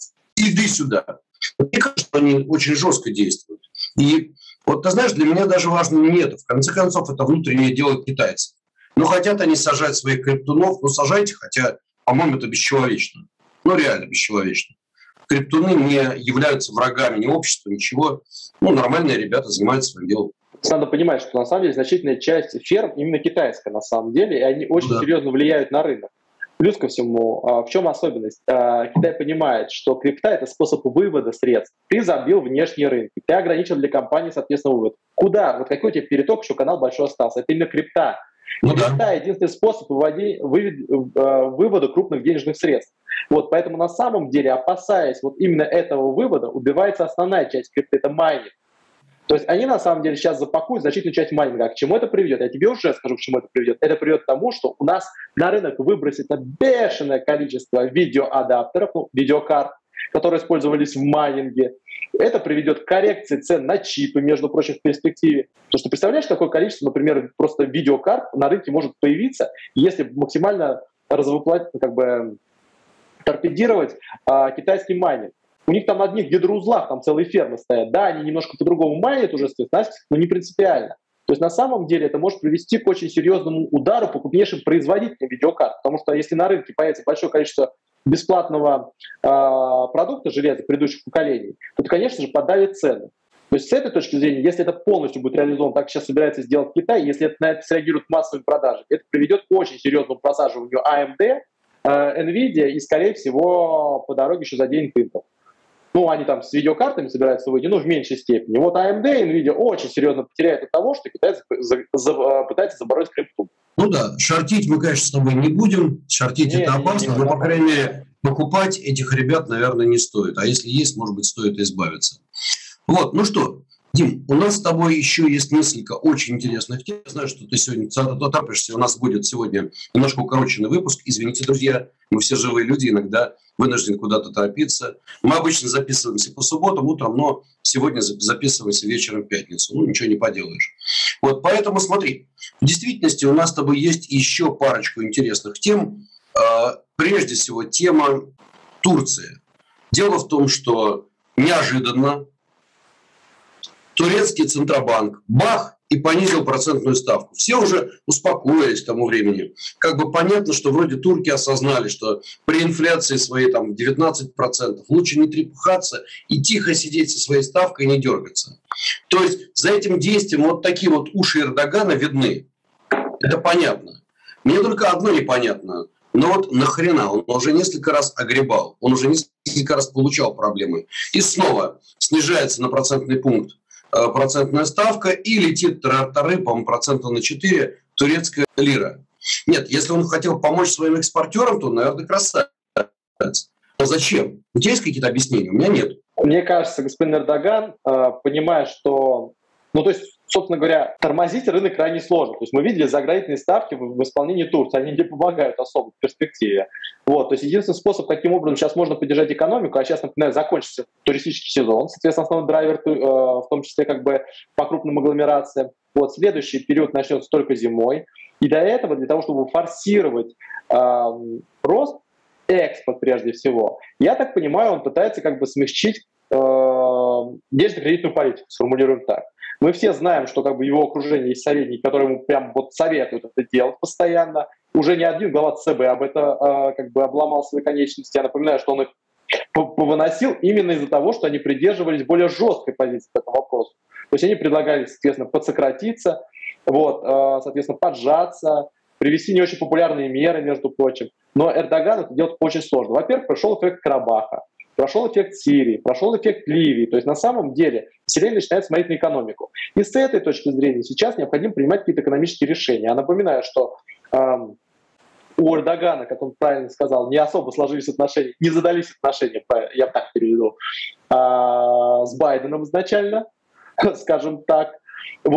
иди сюда. Мне кажется, что они очень жестко действуют. И вот, ты знаешь, для меня даже важно не это. В конце концов, это внутреннее дело китайцев. Ну, хотят они сажать своих криптунов, ну, сажайте, хотя, по-моему, это бесчеловечно. Ну, реально бесчеловечно. Криптуны не являются врагами ни общества, ничего. Ну, нормальные ребята занимаются своим делом. Надо понимать, что на самом деле значительная часть ферм именно китайская на самом деле, и они очень да. серьезно влияют на рынок. Плюс ко всему, в чем особенность? Китай понимает, что крипта – это способ вывода средств. Ты забил внешние рынки, ты ограничил для компании, соответственно, вывод. Куда? Вот какой у тебя переток, еще канал большой остался? Это именно крипта. Ну, крипта да. – единственный способ выводи, вывед, вывода крупных денежных средств. Вот, поэтому на самом деле, опасаясь вот именно этого вывода, убивается основная часть крипты – это майнинг. То есть они на самом деле сейчас запакуют значительную часть майнинга. А к чему это приведет? Я тебе уже скажу, к чему это приведет. Это приведет к тому, что у нас на рынок выбросится бешеное количество видеоадаптеров, ну, видеокарт, которые использовались в майнинге. Это приведет к коррекции цен на чипы, между прочим, в перспективе. Потому что представляешь, какое количество, например, просто видеокарт на рынке может появиться, если максимально развоплотить, как бы торпедировать а, китайский майнинг. У них там на одних гидроузлах там целые фермы стоят. Да, они немножко по-другому майнят уже, но не принципиально. То есть на самом деле это может привести к очень серьезному удару по крупнейшим производителям видеокарт. Потому что если на рынке появится большое количество бесплатного э, продукта железа предыдущих поколений, то это, конечно же, подавит цены. То есть с этой точки зрения, если это полностью будет реализовано, так сейчас собирается сделать Китай, если это, на это среагируют массовые продажи, это приведет к очень серьезному просаживанию эй эм ди, э, NVIDIA и, скорее всего, по дороге еще заденет Intel. Ну, они там с видеокартами собираются выйти, ну, в меньшей степени. Вот эй эм ди и NVIDIA очень серьезно потеряют от того, что китайцы за, за, пытаются забороть крипту. Ну да, шортить мы, конечно, с тобой не будем. Шортить нет, это опасно, нет, но, по крайней мере, покупать этих ребят, наверное, не стоит. А если есть, может быть, стоит избавиться. Вот, ну что, Дим, у нас с тобой еще есть несколько очень интересных тем. Я знаю, что ты сегодня торопишься. У нас будет сегодня немножко укороченный выпуск. Извините, друзья, мы все живые люди, иногда вынуждены куда-то торопиться. Мы обычно записываемся по субботам утром, но сегодня записываемся вечером в пятницу. Ну, ничего не поделаешь. Вот, поэтому смотри, в действительности у нас с тобой есть еще парочку интересных тем. Прежде всего, тема Турции. Дело в том, что неожиданно турецкий Центробанк бах и понизил процентную ставку. Все уже успокоились к тому времени. Как бы понятно, что вроде турки осознали, что при инфляции своей там девятнадцать процентов лучше не трепыхаться и тихо сидеть со своей ставкой и не дергаться. То есть за этим действием вот такие вот уши Эрдогана видны. Это понятно. Мне только одно непонятно. Но вот нахрена? Он уже несколько раз огребал. Он уже несколько раз получал проблемы. И снова снижается на процентный пункт процентная ставка и летит трактары, по-моему, процента на четыре турецкая лира. Нет, если он хотел помочь своим экспортерам, то, наверное, красавец. Но зачем? У тебя есть какие-то объяснения? У меня нет. Мне кажется, господин Эрдоган, понимая, что... Ну, то есть, собственно говоря, тормозить рынок крайне сложно. То есть мы видели заградительные ставки в исполнении Турции, они не помогают особо в перспективе. Вот, то есть единственный способ, каким образом сейчас можно поддержать экономику, а сейчас, например, закончится туристический сезон, соответственно, основной драйвер, в том числе как бы по крупным агломерациям. Вот, следующий период начнется только зимой. И до этого, для того, чтобы форсировать э, рост, экспорт прежде всего, я так понимаю, он пытается как бы смягчить э, денежно-кредитную политику, сформулируем так. Мы все знаем, что как бы его окружение есть советники, которые ему прям вот советуют это делать постоянно. Уже не один глава ЦБ об этом э, как бы обломал свои конечности. Я напоминаю, что он их повыносил именно из-за того, что они придерживались более жесткой позиции по этому вопросу. То есть они предлагали, соответственно, подсократиться, вот, э, соответственно, поджаться, привести не очень популярные меры, между прочим. Но Эрдоган это делает очень сложно. Во-первых, прошел эффект Карабаха. Прошел эффект Сирии, прошел эффект Ливии. То есть на самом деле население начинает смотреть на экономику. И с этой точки зрения сейчас необходимо принимать какие-то экономические решения. Я напоминаю, что эм, у Эрдогана, как он правильно сказал, не особо сложились отношения, не задались отношения, я так переведу, э, с Байденом изначально, скажем так. Вот.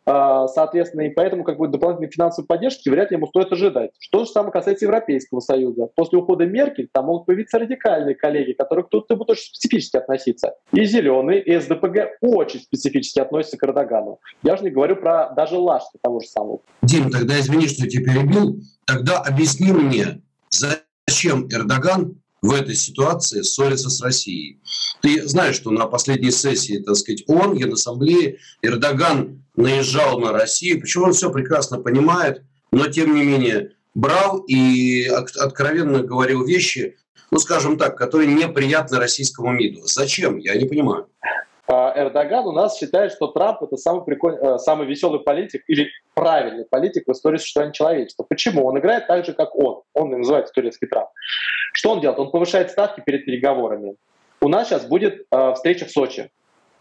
Соответственно, и поэтому как бы дополнительной финансовой поддержки вряд ли ему стоит ожидать. Что же самое касается Европейского Союза. После ухода Меркель там могут появиться радикальные коллеги, которые кто-то будет очень специфически относиться. И Зеленый, и СДПГ очень специфически относятся к Эрдогану. Я уже не говорю про даже Лашка того же самого. Дим, тогда извини, что я тебя перебил. Тогда объясни мне, зачем Эрдоган в этой ситуации ссорится с Россией. Ты знаешь, что на последней сессии, так сказать, ООН, Генассамблеи, Эрдоган наезжал на Россию, почему он все прекрасно понимает, но тем не менее брал и откровенно говорил вещи, ну, скажем так, которые неприятны российскому МИДу. Зачем? Я не понимаю. Эрдоган у нас считает, что Трамп — это самый, прикольный, самый веселый политик или правильный политик в истории существования человечества. Почему? Он играет так же, как он. Он называется турецкий Трамп. Что он делает? Он повышает ставки перед переговорами. У нас сейчас будет э, встреча в Сочи.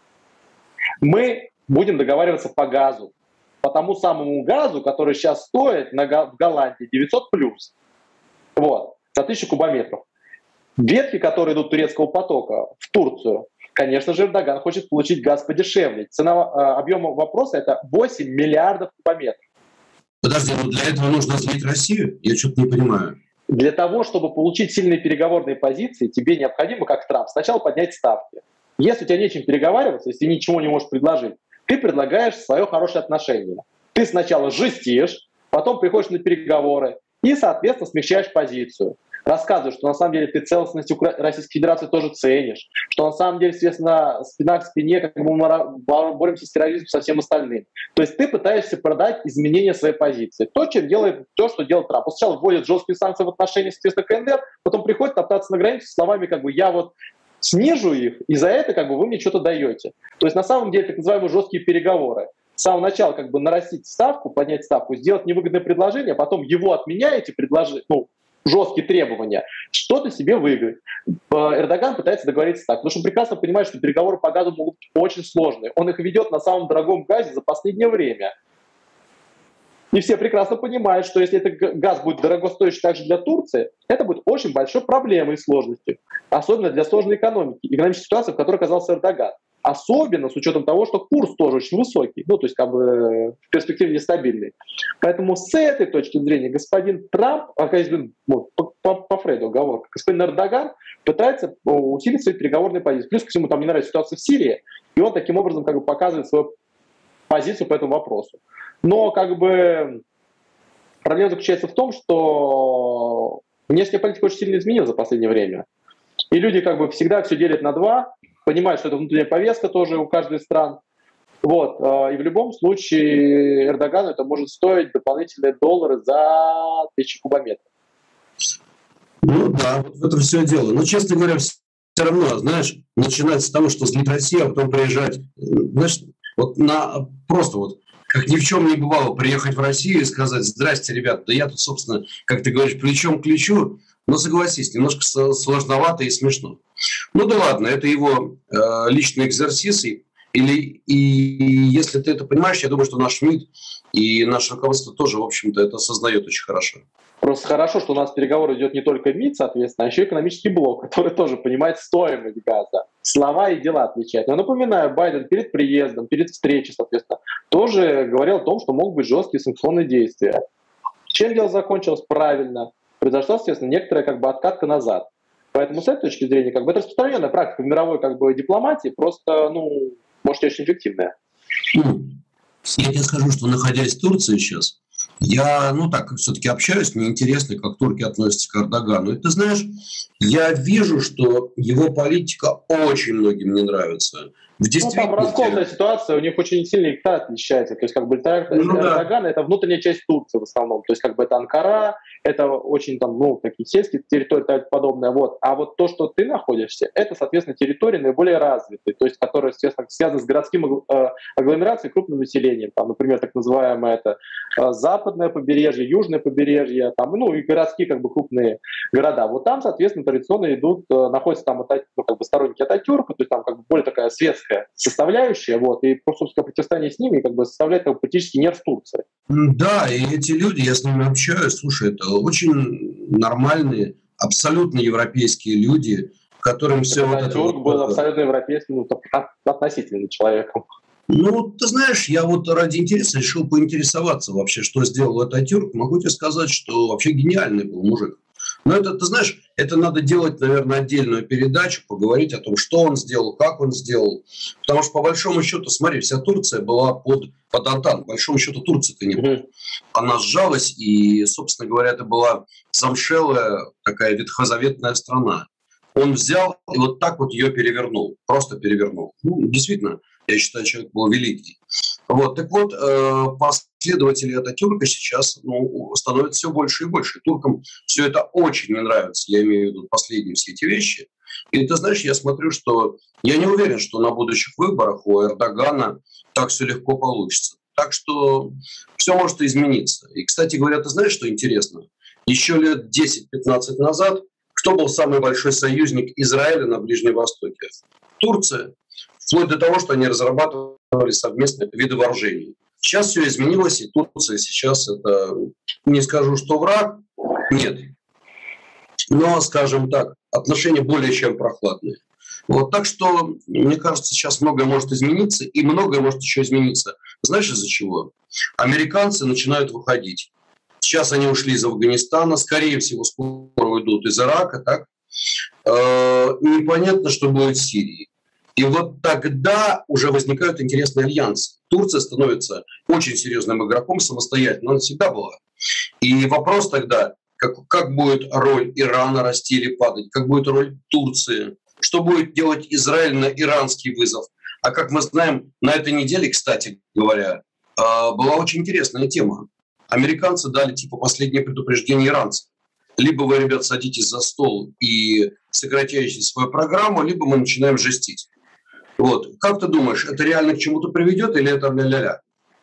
Мы будем договариваться по газу. По тому самому газу, который сейчас стоит на, в Голландии девятьсот плюс. Вот, за тысячу кубометров. Ветки, которые идут турецкого потока в Турцию, конечно же, Эрдоган хочет получить газ подешевле. Цена э, объема вопроса — это восемь миллиардов кубометров. Подожди, но для этого нужно злить Россию? Я что-то не понимаю. Для того, чтобы получить сильные переговорные позиции, тебе необходимо, как Трамп, сначала поднять ставки. Если у тебя нечем переговариваться, если ничего не можешь предложить, ты предлагаешь свое хорошее отношение. Ты сначала жестишь, потом приходишь на переговоры и, соответственно, смягчаешь позицию. Рассказываешь, что на самом деле ты целостность Российской Федерации тоже ценишь, что на самом деле, естественно, спина к спине, как бы мы боремся с терроризмом со всем остальным. То есть ты пытаешься продать изменение своей позиции. То, чем делает, то, что делает Трамп. Он сначала вводит жесткие санкции в отношении, соответственно, КНДР, потом приходит топтаться на границе словами, как бы я вот снижу их, и за это как бы вы мне что-то даете. То есть на самом деле так называемые жесткие переговоры. С самого начала как бы нарастить ставку, поднять ставку, сделать невыгодное предложение, а потом его отменяете, предложить, ну, жесткие требования, что-то себе выиграть. Эрдоган пытается договориться так, потому что он прекрасно понимает, что переговоры по газу могут быть очень сложные. Он их ведет на самом дорогом газе за последнее время. И все прекрасно понимают, что если этот газ будет дорогостоящий также для Турции, это будет очень большой проблемой и сложностью. Особенно для сложной экономики, экономической ситуации, в которой оказался Эрдоган. Особенно с учетом того, что курс тоже очень высокий, ну, то есть как бы в перспективе нестабильный. Поэтому с этой точки зрения господин Трамп, ну, по, по, по Фрейду оговорка, господин Эрдоган пытается усилить свои переговорные позиции. Плюс ко всему там не нравится ситуация в Сирии, и он таким образом как бы показывает свою позицию по этому вопросу. Но как бы проблема заключается в том, что внешняя политика очень сильно изменилась за последнее время. И люди как бы всегда все делят на два, понимают, что это внутренняя повестка тоже у каждой стран. Вот. И в любом случае Эрдогану это может стоить дополнительные доллары за тысячу кубометров. Ну да, вот в этом все дело. Но, честно говоря, все равно, знаешь, начинать с того, что злить Россию, а потом приезжать, знаешь, вот на просто вот как ни в чем не бывало, приехать в Россию и сказать: здрасте, ребят, да я тут, собственно, как ты говоришь, плечом к плечу. Но согласись, немножко сложновато и смешно. Ну да ладно, это его э, личный экзерсис. И, или, и если ты это понимаешь, я думаю, что наш МИД и наше руководство тоже, в общем-то, это осознает очень хорошо. Просто хорошо, что у нас переговоры идет не только МИД, соответственно, а еще экономический блок, который тоже понимает стоимость газа. Слова и дела отличать. Но напоминаю, Байден перед приездом, перед встречей, соответственно, тоже говорил о том, что могут быть жесткие санкционные действия. Чем дело закончилось? Правильно. Произошла, естественно, некоторая как бы откатка назад. Поэтому с этой точки зрения как бы это распространенная практика в мировой как бы дипломатии, просто, ну, может, очень эффективная. Я тебе скажу, что находясь в Турции сейчас, я, ну так, все-таки общаюсь, мне интересно, как турки относятся к Эрдогану. И ты знаешь, я вижу, что его политика очень многим не нравится. В ну, там расколотая ситуация, у них очень сильно электорат отличается. То есть как бы электорат ну, Эрдогана да. это внутренняя часть Турции в основном. То есть как бы это Анкара, это очень там, ну, такие сельские территории и так подобное. Вот. А вот то, что ты находишься, это, соответственно, территории наиболее развитые, то есть которые, естественно, связаны с городским э, агломерацией, крупным населением. Там, например, так называемое это э, западное побережье, южное побережье, там, ну и городские как бы крупные города. Вот там, соответственно, традиционно идут, э, находятся там ну, как бы сторонники Ататюрка, то есть там как бы более такая светская составляющая, вот, и просто противостояние с ними как бы составляет как бы, политический нерв Турции. Да, и эти люди, я с ними общаюсь, слушай, это очень нормальные, абсолютно европейские люди, которым все... Вот Ататюрк это... был абсолютно европейским, ну, относительным человеком. Ну, ты знаешь, я вот ради интереса решил поинтересоваться вообще, что сделал Ататюрк. Могу тебе сказать, что вообще гениальный был мужик. Но это, ты знаешь, это надо делать, наверное, отдельную передачу, поговорить о том, что он сделал, как он сделал. Потому что, по большому счету, смотри, вся Турция была под, под Антан. По большому счету, Турции-то не было. Она сжалась, и, собственно говоря, это была замшелая такая ветхозаветная страна. Он взял и вот так вот ее перевернул, просто перевернул. Ну, действительно, я считаю, человек был великий. Вот, так вот, э, последователи Ататюрка сейчас ну, становятся все больше и больше. Туркам все это очень не нравится, я имею в виду последние все эти вещи. И ты знаешь, я смотрю, что я не уверен, что на будущих выборах у Эрдогана так все легко получится. Так что все может измениться. И, кстати говоря, ты знаешь, что интересно? Еще лет десять-пятнадцать назад кто был самый большой союзник Израиля на Ближнем Востоке? Турция. Вплоть до того, что они разрабатывали совместные виды вооружений. Сейчас все изменилось, и Турция сейчас это, не скажу, что враг, нет. Но, скажем так, отношения более чем прохладные. Вот, так что, мне кажется, сейчас многое может измениться, и многое может еще измениться. Знаешь, из-за чего? Американцы начинают выходить. Сейчас они ушли из Афганистана, скорее всего, скоро уйдут из Ирака, так? Э, непонятно, что будет в Сирии. И вот тогда уже возникают интересные альянсы. Турция становится очень серьезным игроком самостоятельно, она всегда была. И вопрос тогда, как, как будет роль Ирана расти или падать, как будет роль Турции, что будет делать Израиль на иранский вызов. А как мы знаем, на этой неделе, кстати говоря, была очень интересная тема. Американцы дали типа последнее предупреждение иранцам. Либо вы, ребят, садитесь за стол и сокращаете свою программу, либо мы начинаем жестить. Вот. Как ты думаешь, это реально к чему-то приведет или это ля-ля-ля?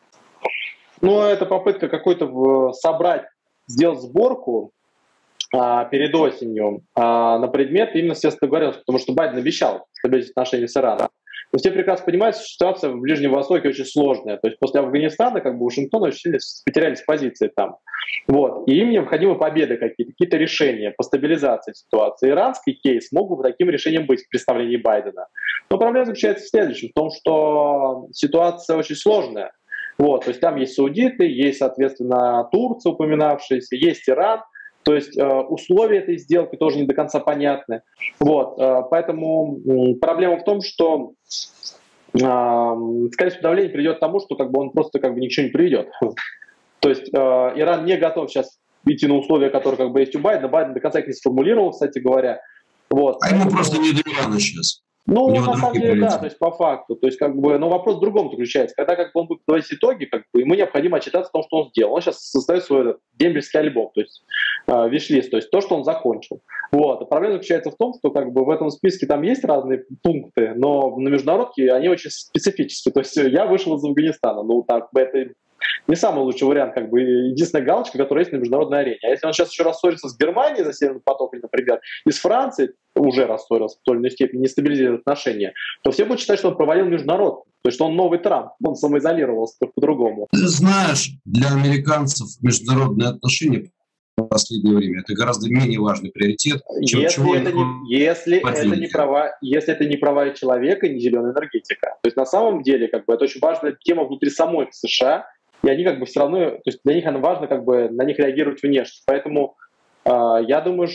Ну, это попытка какой-то собрать, сделать сборку а, перед осенью а, на предмет именно средств договоренности, потому что Байден обещал стабилизировать отношения с Ираном. Но все прекрасно понимают, что ситуация в Ближнем Востоке очень сложная. То есть после Афганистана как бы Вашингтон очень сильно потерялись позиции там. Вот. И им необходимы победы какие-то, какие-то решения по стабилизации ситуации. Иранский кейс мог бы таким решением быть в представлении Байдена. Но проблема заключается в следующем, в том, что ситуация очень сложная. Вот. То есть там есть саудиты, есть, соответственно, Турция упоминавшаяся, есть Иран. То есть э, условия этой сделки тоже не до конца понятны. Вот, э, поэтому э, проблема в том, что, э, скорее всего, давление приведет к тому, что как бы, он просто как бы, ни к чему не приведет. То есть э, Иран не готов сейчас идти на условия, которые как бы, есть у Байдена. Байден до конца их не сформулировал, кстати говоря. Вот. А ему просто не до Ирана сейчас. Ну, на самом деле, да, то есть по факту. То есть, как бы, но вопрос в другом заключается. Когда как бы, он будет подводить итоги, как бы, ему необходимо отчитаться о том, что он сделал. Он сейчас создает свой дембельский альбом, то есть э, виш-лист, то есть то, что он закончил. Вот. А проблема заключается в том, что как бы, в этом списке там есть разные пункты, но на международке они очень специфические. То есть я вышел из Афганистана, ну, так бы это не самый лучший вариант, как бы единственная галочка, которая есть на международной арене. А если он сейчас еще рассорится с Германией за Северный поток, например, и с Францией, уже рассорился в той или иной степени, не стабилизирует отношения, то все будут считать, что он провалил международку. То есть, что он новый Трамп, он самоизолировался по-другому. Ты знаешь, для американцев международные отношения в последнее время это гораздо менее важный приоритет, чем если чего это, не, если, это не права, если это не права человека и не зеленая энергетика. То есть, на самом деле, как бы, это очень важная тема внутри самой США, и они как бы все равно, то есть для них она важно как бы на них реагировать внешне. Поэтому э, я думаю,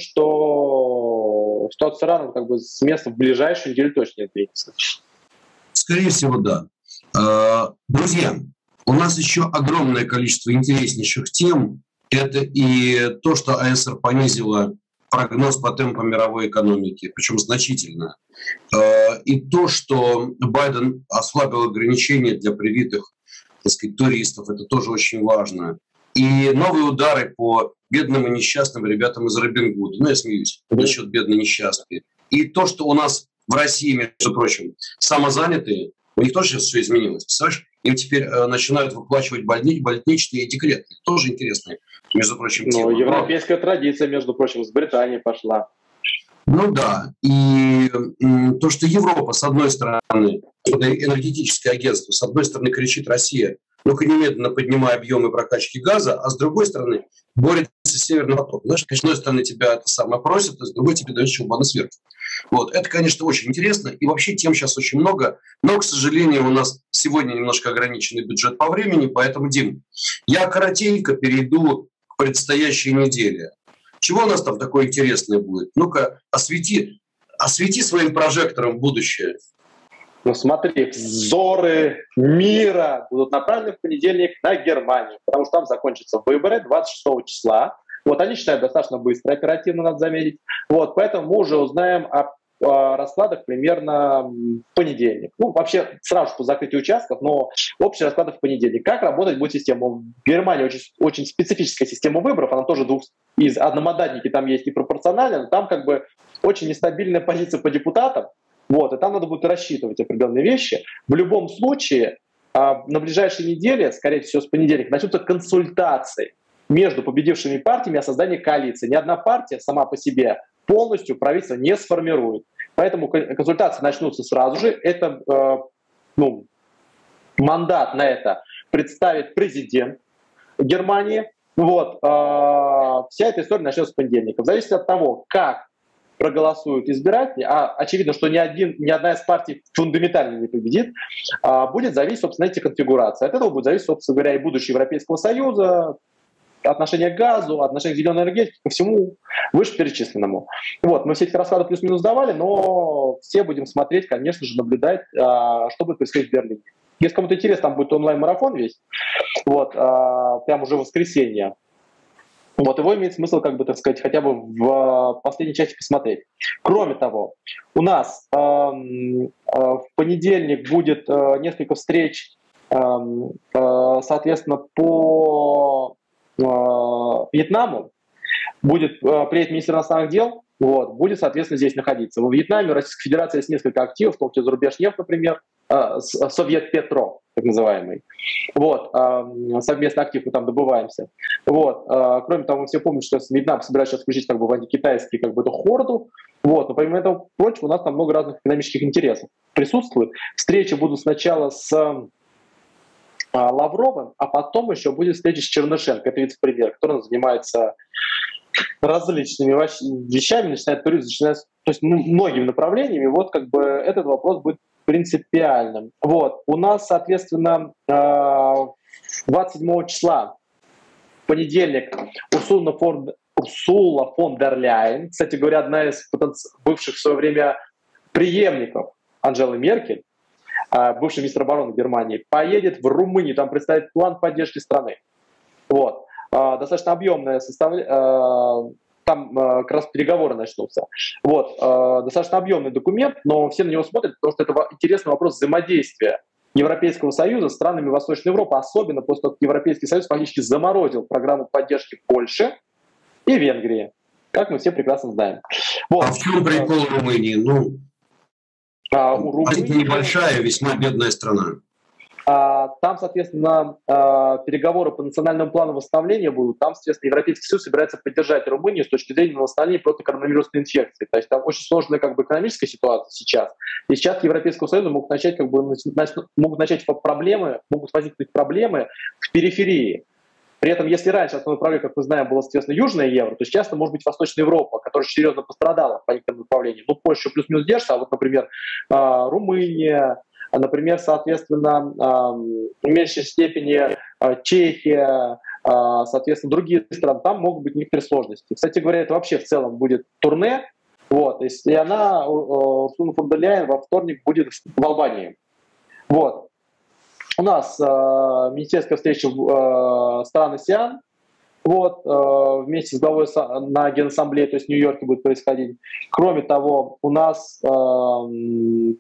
что ситуация с Ираном как бы с места в ближайшую неделю точно не двинется. Скорее всего, да. Э, друзья, у нас еще огромное количество интереснейших тем. Это и то, что АЭСР понизила прогноз по темпам мировой экономики, причем значительно. Э, и то, что Байден ослабил ограничения для привитых, так сказать, туристов, это тоже очень важно. И новые удары по бедным и несчастным ребятам из Робин Гуда. Ну, я смеюсь, mm-hmm. насчет бедных и несчастных. И то, что у нас в России, между прочим, самозанятые, у них тоже сейчас все изменилось. Представляешь, им теперь э, начинают выплачивать больни- больничные декреты. Тоже интересные, между прочим, темы. Ну, европейская Но... традиция, между прочим, с Британии пошла. Ну да, и м, то, что Европа, с одной стороны, энергетическое агентство, с одной стороны кричит Россия, ну-ка немедленно поднимай объемы прокачки газа, а с другой стороны борется с Северным потоком. Знаешь, с одной стороны тебя это самое просит, а с другой тебе дают чулбаны сверху. Вот. Это, конечно, очень интересно. И вообще тем сейчас очень много. Но, к сожалению, у нас сегодня немножко ограниченный бюджет по времени. Поэтому, Дим, я коротенько перейду к предстоящей неделе. Чего у нас там такое интересное будет? Ну-ка, освети, освети своим прожектором будущее. Ну смотри, взоры мира будут направлены в понедельник на Германию, потому что там закончатся выборы двадцать шестого числа. Вот они считают достаточно быстро, оперативно, надо заметить. Вот, поэтому мы уже узнаем о, о раскладах примерно в понедельник. Ну, вообще, сразу по закрытию участков, но общий расклад в понедельник. Как работать будет система? В Германии очень, очень специфическая система выборов, она тоже двух, из одномандатники там есть и пропорционально, но там как бы очень нестабильная позиция по депутатам. Вот, и там надо будет рассчитывать определенные вещи. В любом случае, на ближайшей неделе, скорее всего, с понедельника, начнутся консультации между победившими партиями о создании коалиции. Ни одна партия сама по себе полностью правительство не сформирует. Поэтому консультации начнутся сразу же. Это, э, ну, мандат на это представит президент Германии. Вот, э, вся эта история начнется с понедельника. В зависимости от того, как проголосуют избиратели, а очевидно, что ни, один, ни одна из партий фундаментально не победит, а, будет зависеть, собственно, эти конфигурации. От этого будет зависеть, собственно говоря, и будущее Европейского Союза, отношение к газу, отношение к зеленой энергетике, ко всему вышеперечисленному. Вот, мы все эти расклады плюс-минус давали, но все будем смотреть, конечно же, наблюдать, а, что будет происходить в Берлине. Если кому-то интересно, там будет онлайн-марафон весь, вот, а, прямо уже в воскресенье. Вот его имеет смысл, как бы, так сказать, хотя бы в последней части посмотреть. Кроме того, у нас э, э, в понедельник будет э, несколько встреч, э, э, соответственно, по э, Вьетнаму. Будет э, приедет министр иностранных дел, вот, будет, соответственно, здесь находиться. Во Вьетнаме Российской Федерации есть несколько активов, в том числе Зарубежнефть, например, э, Совет Петро, так называемый. Вот, э, совместный актив мы там добываемся. Вот, э, кроме того, мы все помним, что Вьетнам собирается сейчас включить как бы в антикитайский как бы эту хорду. Вот, но помимо этого прочего, у нас там много разных экономических интересов присутствует. Встречи будут сначала с э, Лавровым, а потом еще будет встреча с Чернышенко, это вице-премьер, который занимается различными вещами, начиная от туризма, начиная, то есть ну, многими направлениями. Вот как бы этот вопрос будет принципиальным. Вот. У нас, соответственно, двадцать седьмого числа, в понедельник, Урсула фон, Урсула фон дер Ляйен, кстати говоря, одна из бывших в свое время преемников Анджелы Меркель, бывший министр обороны Германии, поедет в Румынию, там представит план поддержки страны. Вот. Достаточно объемное составление, там как раз переговоры начнутся. Вот. Достаточно объемный документ, но все на него смотрят, потому что это интересный вопрос взаимодействия Европейского Союза с странами Восточной Европы, особенно после того, как Европейский Союз фактически заморозил программу поддержки Польши и Венгрии, как мы все прекрасно знаем. Вот. А в чем прикол Румынии? Ну, а, у Румынии... небольшая, весьма бедная страна. Там, соответственно, переговоры по национальному плану восстановления будут. Там, соответственно, Европейский Союз собирается поддержать Румынию с точки зрения восстановления против коронавирусной инфекции. То есть там очень сложная как бы экономическая ситуация сейчас. И сейчас Европейского Союза могут начать, как бы, могут начать проблемы, могут возникнуть проблемы в периферии. При этом, если раньше основной проблемой, как мы знаем, было, соответственно, Южная Евро, то сейчас это может быть Восточная Европа, которая серьезно пострадала по некоторым направлениям. Ну, Польша плюс-минус держится, а вот, например, Румыния, например, соответственно, в меньшей степени Чехия, соответственно, другие страны, там могут быть некоторые сложности. Кстати говоря, это вообще в целом будет турне, вот, и она, Урсула фон дер Ляйен, во вторник будет в Албании. Вот. У нас э, министерская встреча э, стран АСЕАН, вот, э, вместе с главой на Генассамблее, то есть в Нью-Йорке будет происходить. Кроме того, у нас э, э,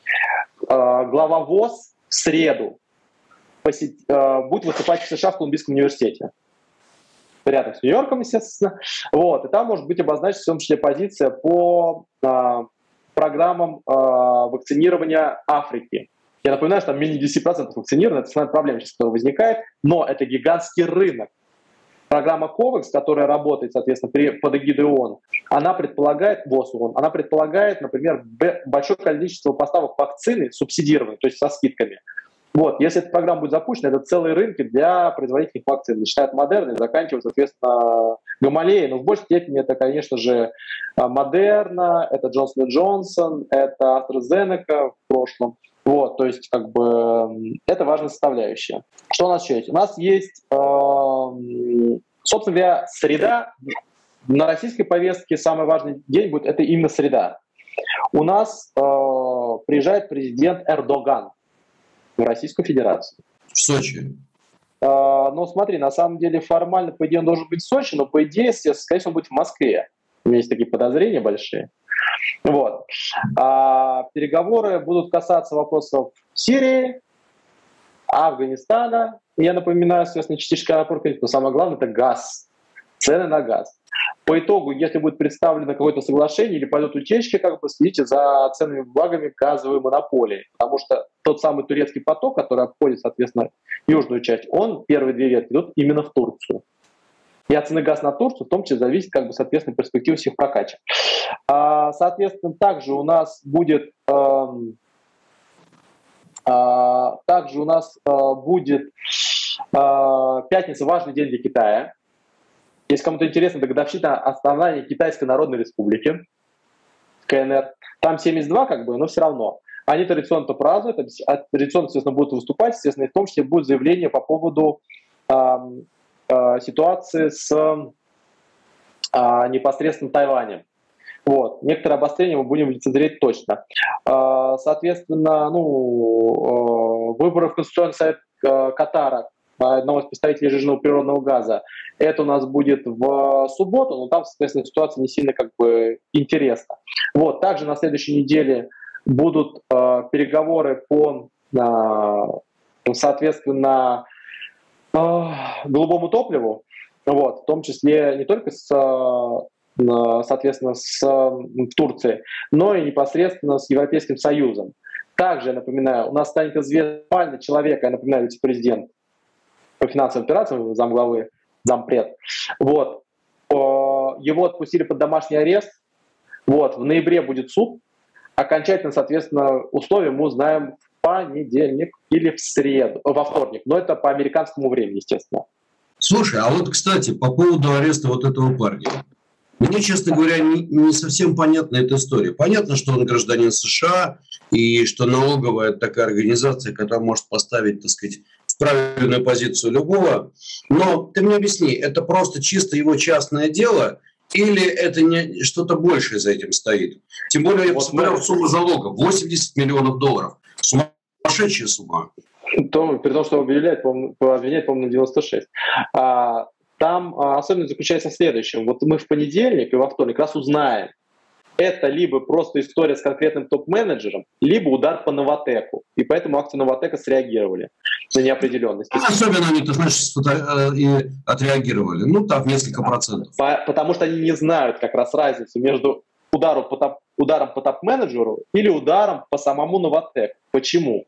глава ВОЗ в среду посет, э, будет выступать в США в Колумбийском университете. Рядом с Нью-Йорком, естественно. Вот, и там может быть обозначена в том числе позиция по э, программам э, вакцинирования Африки. Я напоминаю, что там менее десять процентов вакцинировано, это основная проблема сейчас, которая возникает, но это гигантский рынок. Программа ковакс, которая работает, соответственно, при, под эгидой ООН, она предполагает, ВОЗ ООН, она предполагает, например, большое количество поставок вакцины субсидированных, то есть со скидками, Вот, если эта программа будет запущена, это целые рынки для производителей вакцин, начиная от Модерны и заканчивая, соответственно, Гамалеей. Но в большей степени это, конечно же, Модерна, это Джонсон энд Джонсон, это AstraZeneca в прошлом. Вот, то есть, как бы, это важная составляющая. Что у нас еще есть? У нас есть, э, собственно говоря, среда. На российской повестке самый важный день будет, это именно среда. У нас э, приезжает президент Эрдоган в Российскую Федерацию. В Сочи. А, ну, смотри, на самом деле формально, по идее, он должен быть в Сочи, но, по идее, скорее всего, он будет в Москве. У меня есть такие подозрения большие. Вот. А, переговоры будут касаться вопросов Сирии, Афганистана. Я напоминаю, соответственно, частичка аэропорта, но самое главное – это газ. Цены на газ. По итогу, если будет представлено какое-то соглашение или пойдут утечки, как бы следите за ценными бумагами газовой монополии. Потому что тот самый турецкий поток, который обходит, соответственно, южную часть, он, первые две ветки, идут именно в Турцию. И от цены газа на Турцию в том числе зависит, как бы, соответственно, перспектива всех прокачек. А, соответственно, также у нас будет... Эм, а, также у нас а, будет а, пятница, важный день для Китая. Если кому-то интересно, это годовщина основания Китайской Народной Республики, КНР. Там семьдесят два, как бы, но все равно. Они традиционно это празднуют, традиционно, естественно, будут выступать, естественно, и в том числе будет заявление по поводу э, э, ситуации с э, непосредственно Тайванем. Вот. Некоторые обострения мы будем лицезреть точно. Э, соответственно, ну, э, выборы в Конституционный совет э, Катара, одного из представителей жиженного природного газа. Это у нас будет в субботу, но там, соответственно, ситуация не сильно как бы интересна. Вот. Также на следующей неделе будут э, переговоры по, э, соответственно, э, голубому топливу, вот, в том числе не только с, э, соответственно, с э, Турцией, но и непосредственно с Европейским Союзом. Также, я напоминаю, у нас станет известный человек, я напоминаю, вице-президент по финансовым операциям, замглавы, зампред. Вот. Его отпустили под домашний арест. Вот. В ноябре будет суд. Окончательно, соответственно, условия мы узнаем в понедельник или в среду, во вторник. Но это по американскому времени, естественно. Слушай, а вот, кстати, по поводу ареста вот этого парня. Мне, честно говоря, не, не совсем понятна эта история. Понятно, что он гражданин США, и что налоговая – это такая организация, которая может поставить, так сказать, в правильную позицию любого. Но ты мне объясни, это просто чисто его частное дело или это не что-то большее за этим стоит? Тем более, я посмотрел сумму залога – восемьдесят миллионов долларов. Сумасшедшая сумма. То, при том, что обвиняет, по-моему, по-моему, на девяносто шесть. А, там а, особенность заключается в следующем. Вот мы в понедельник и во вторник раз узнаем, это либо просто история с конкретным топ-менеджером, либо удар по Новатэку. И поэтому акции Новатэка среагировали на неопределенность. Особенно они, ты знаешь, и отреагировали. Ну, так, несколько процентов. По- потому что они не знают как раз разницу между ударом по, топ- ударом по топ-менеджеру или ударом по самому Новатэку. Почему?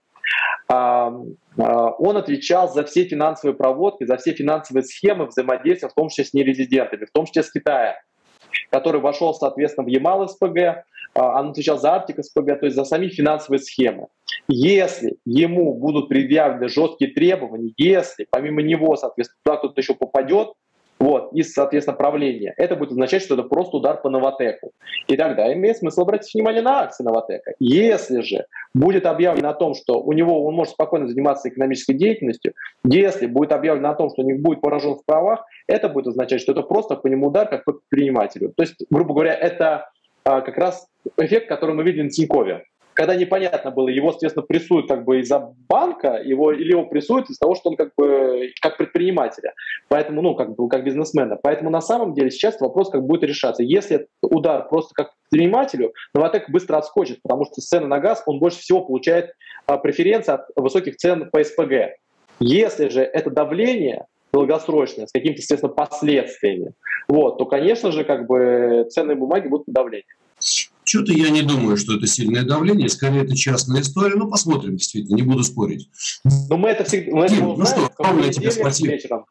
А, а, он отвечал за все финансовые проводки, за все финансовые схемы взаимодействия, в том числе с нерезидентами, в том числе с Китаем, который вошел, соответственно, в Ямал-СПГ, он отвечал за Арктик-СПГ, то есть за сами финансовые схемы. Если ему будут предъявлены жесткие требования, если помимо него, соответственно, туда кто-то еще попадет, вот, из, соответственно, правления, это будет означать, что это просто удар по Новатэку. И тогда имеет смысл обратить внимание на акции Новатэка. Если же будет объявлено о том, что у него он может спокойно заниматься экономической деятельностью, если будет объявлено о том, что он не будет поражен в правах, это будет означать, что это просто по нему удар как по предпринимателю. То есть, грубо говоря, это а, как раз эффект, который мы видели на Тинькове. Когда непонятно было, его, соответственно, прессуют как бы из-за банка, его, или его прессуют из-за того, что он как бы как предпринимателя, поэтому, ну, как бы как бизнесмена. Поэтому на самом деле сейчас вопрос как будет решаться. Если удар просто как предпринимателю, Новатэк быстро отскочит, потому что с цены на газ он больше всего получает а, преференции от высоких цен по СПГ. Если же это давление долгосрочное, с какими-то, естественно, последствиями, вот, то, конечно же, как бы ценные бумаги будут под давлением. Что-то я не думаю, что это сильное давление, скорее это частная история, но посмотрим, действительно, не буду спорить. Но мы это всегда мы Дим, это ну узнаем, что, огромное тебе спасибо. Вечером.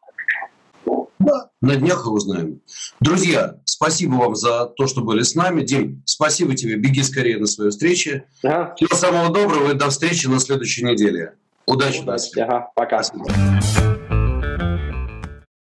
Да, на днях и узнаем. Друзья, спасибо вам за то, что были с нами. Дим, спасибо тебе, беги скорее на свою встречу. Ага. Всего самого доброго и до встречи на следующей неделе. Удачи. Удачи. Ага, пока. Спасибо.